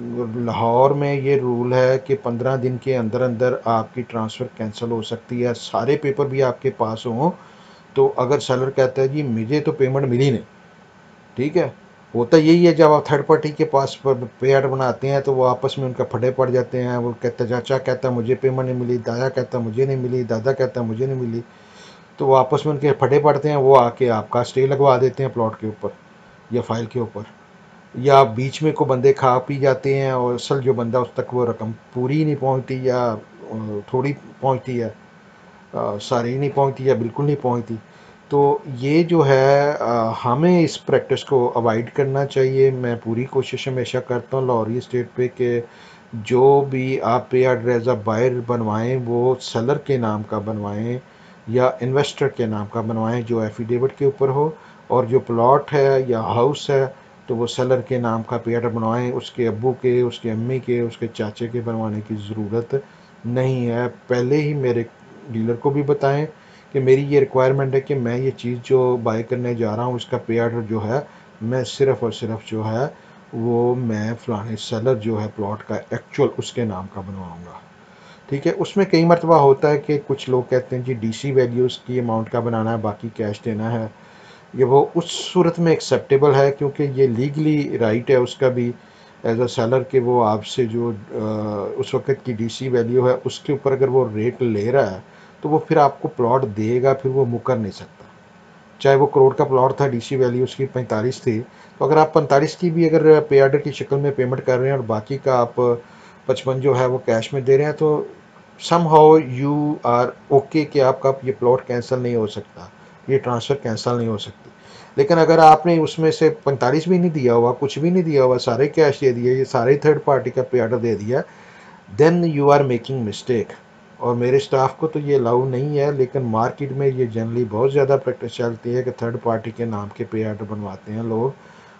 लाहौर में ये रूल है कि 15 दिन के अंदर अंदर आपकी ट्रांसफ़र कैंसिल हो सकती है, सारे पेपर भी आपके पास हों। तो अगर सेलर कहता है जी मुझे तो पेमेंट मिली नहीं, ठीक है, होता यही है जब आप थर्ड पार्टी के पास पे ऑर्डर बनाते हैं तो वो आपस में उनका फटे पड़ जाते हैं। वो कहता चाचा कहता मुझे पेमेंट नहीं मिली, दादा कहता मुझे नहीं मिली, दादा कहता मुझे नहीं मिली। तो वो आपस में उनके फटे पड़ते हैं, वो आके आपका स्टे लगवा देते हैं प्लॉट के ऊपर या फाइल के ऊपर। या बीच में को बंदे खा पी जाते हैं और असल जो बंदा उस तक वो रकम पूरी नहीं पहुंचती या थोड़ी पहुंचती है, सारी नहीं पहुंचती या बिल्कुल नहीं पहुंचती। तो ये जो है हमें इस प्रैक्टिस को अवॉइड करना चाहिए। मैं पूरी कोशिश हमेशा करता हूँ लाहौरी स्टेट पे कि जो भी आप पे ऑर्डर एज अ बायर बनवाएं वो सेलर के नाम का बनवाएं या इन्वेस्टर के नाम का बनवाएं जो एफिडेविट के ऊपर हो। और जो प्लॉट है या हाउस है तो वो सेलर के नाम का पे ऑर्डर बनवाएं, उसके अब्बू के, उसके अम्मी के, उसके चाचे के बनवाने की ज़रूरत नहीं है। पहले ही मेरे डीलर को भी बताएं कि मेरी ये रिक्वायरमेंट है कि मैं ये चीज़ जो बाय करने जा रहा हूँ इसका पे ऑर्डर जो है मैं सिर्फ़ और सिर्फ जो है वो मैं फ़लाने सेलर जो है प्लॉट का एक्चुअल उसके नाम का बनवाऊँगा। ठीक है। उसमें कई मरतबा होता है कि कुछ लोग कहते हैं जी DC वैल्यूज़ की अमाउंट का बनाना है, बाकी कैश देना है। ये वो उस सूरत में एक्सेप्टेबल है क्योंकि ये लीगली राइट है उसका भी एज अ सेलर के वो आपसे जो उस वक्त की DC वैल्यू है उसके ऊपर अगर वो रेट ले रहा है तो वो फिर आपको प्लॉट देगा, फिर वो मुकर नहीं सकता। चाहे वो करोड़ का प्लॉट था, DC वैल्यू उसकी 45 थी, तो अगर आप 45 की भी अगर पे ऑर्डर की शक्ल में पेमेंट कर रहे हैं और बाकी का आप 55 जो है वो कैश में दे रहे हैं तो somehow you are okay कि आपका ये प्लॉट कैंसिल नहीं हो सकता, ये ट्रांसफ़र कैंसिल नहीं हो सकती। लेकिन अगर आपने उसमें से 45 भी नहीं दिया हुआ, कुछ भी नहीं दिया हुआ, सारे कैश दे दिए, ये सारे थर्ड पार्टी का पे ऑर्डर दे दिया, then you are making mistake. और मेरे स्टाफ को तो ये अलाउ नहीं है, लेकिन मार्केट में ये जनरली बहुत ज़्यादा प्रैक्टिस चलती है कि थर्ड पार्टी के नाम के पे ऑर्डर बनवाते हैं लोग।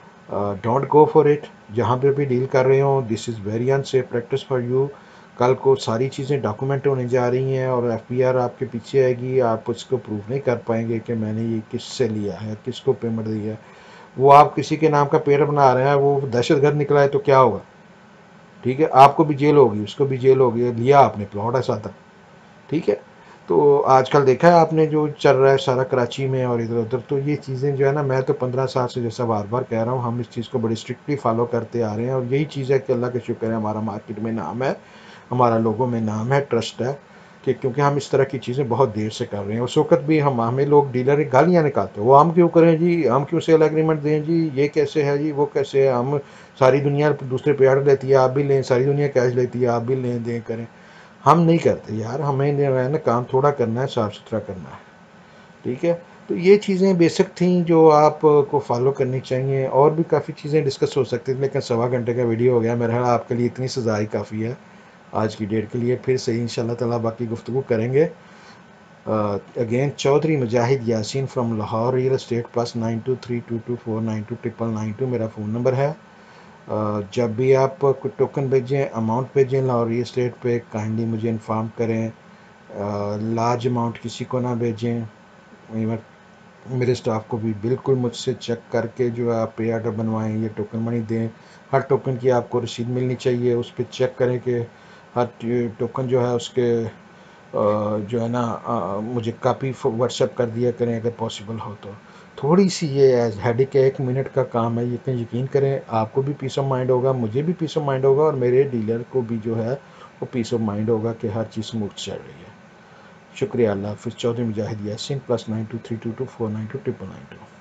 Don't go for it. जहाँ पे भी डील कर रहे हो this is very unsafe practice for you. कल को सारी चीज़ें डॉक्यूमेंट होने जा रही हैं और FBR आपके पीछे आएगी, आप उसको प्रूव नहीं कर पाएंगे कि मैंने ये किससे लिया है, किसको पेमेंट दी है। वो आप किसी के नाम का पेड़ बना रहे हैं, वो दहशतगर्द निकला है तो क्या होगा? ठीक है, आपको भी जेल होगी, उसको भी जेल होगी, लिया आपने प्लॉट है साथ। ठीक है। तो आजकल देखा है आपने जो चल रहा है सारा कराची में और इधर उधर, तो ये चीज़ें जो है ना, मैं तो 15 साल से जैसा बार बार कह रहा हूँ, हम इस चीज़ को बड़ी स्ट्रिक्टली फॉलो करते आ रहे हैं और यही चीज़ है कि अल्लाह का शुक्र है हमारा मार्केट में नाम है, हमारा लोगों में नाम है, ट्रस्ट है कि क्योंकि हम इस तरह की चीज़ें बहुत देर से कर रहे हैं। उस वक्त भी हम हमें लोग डीलर गालियाँ निकालते हैं, वो हम क्यों करें जी, हम क्यों सेल एग्रीमेंट दें जी, ये कैसे है जी, वो कैसे है, हम सारी दुनिया दूसरे पे अड़ लेती है, आप भी लें, सारी दुनिया कैश लेती है, आप भी लें दें करें। हम नहीं करते यार, हमें जो है ना काम थोड़ा करना है, साफ़ सुथरा करना है, ठीक है। तो ये चीज़ें बेसिक थी जो आप को फॉलो करनी चाहिए, और भी काफ़ी चीज़ें डिस्कस हो सकती थी, लेकिन 1.25 घंटे का वीडियो हो गया मेरा ख्याल, आपके लिए इतनी सज़ा ही काफ़ी है आज की डेट के लिए। फिर से इंशाल्लाह ताला बाकी गुफ्तगू करेंगे। Again Chaudhry Mujahid Yasin from Lahore real estate, +923224929992 मेरा फ़ोन नंबर है। जब भी आप कोई टोकन भेजें, अमाउंट भेजें लाहौर रियल एस्टेट पे, काइंडली मुझे इन्फॉर्म करें। लार्ज अमाउंट किसी को ना भेजें, इवन मेरे स्टाफ को भी बिल्कुल मुझसे चेक करके जो है आप पे आर्डर बनवाएं, ये टोकन मनी दें। हर टोकन की आपको रसीद मिलनी चाहिए, उस पर चेक करें कि हर टोकन जो है उसके जो है ना मुझे कापी व्हाट्सएप कर दिया करें अगर पॉसिबल हो तो। थोड़ी सी ये हेडेक है, 1 मिनट का काम है, ये यकीन करें आपको भी पीस ऑफ माइंड होगा, मुझे भी पीस ऑफ माइंड होगा, और मेरे डीलर को भी जो है वो पीस ऑफ माइंड होगा कि हर चीज़ स्मूथ चल रही है। शुक्रिया। अल्लाह हाफिज़। चौधरी मुजाहिद यासीन, +923224929992।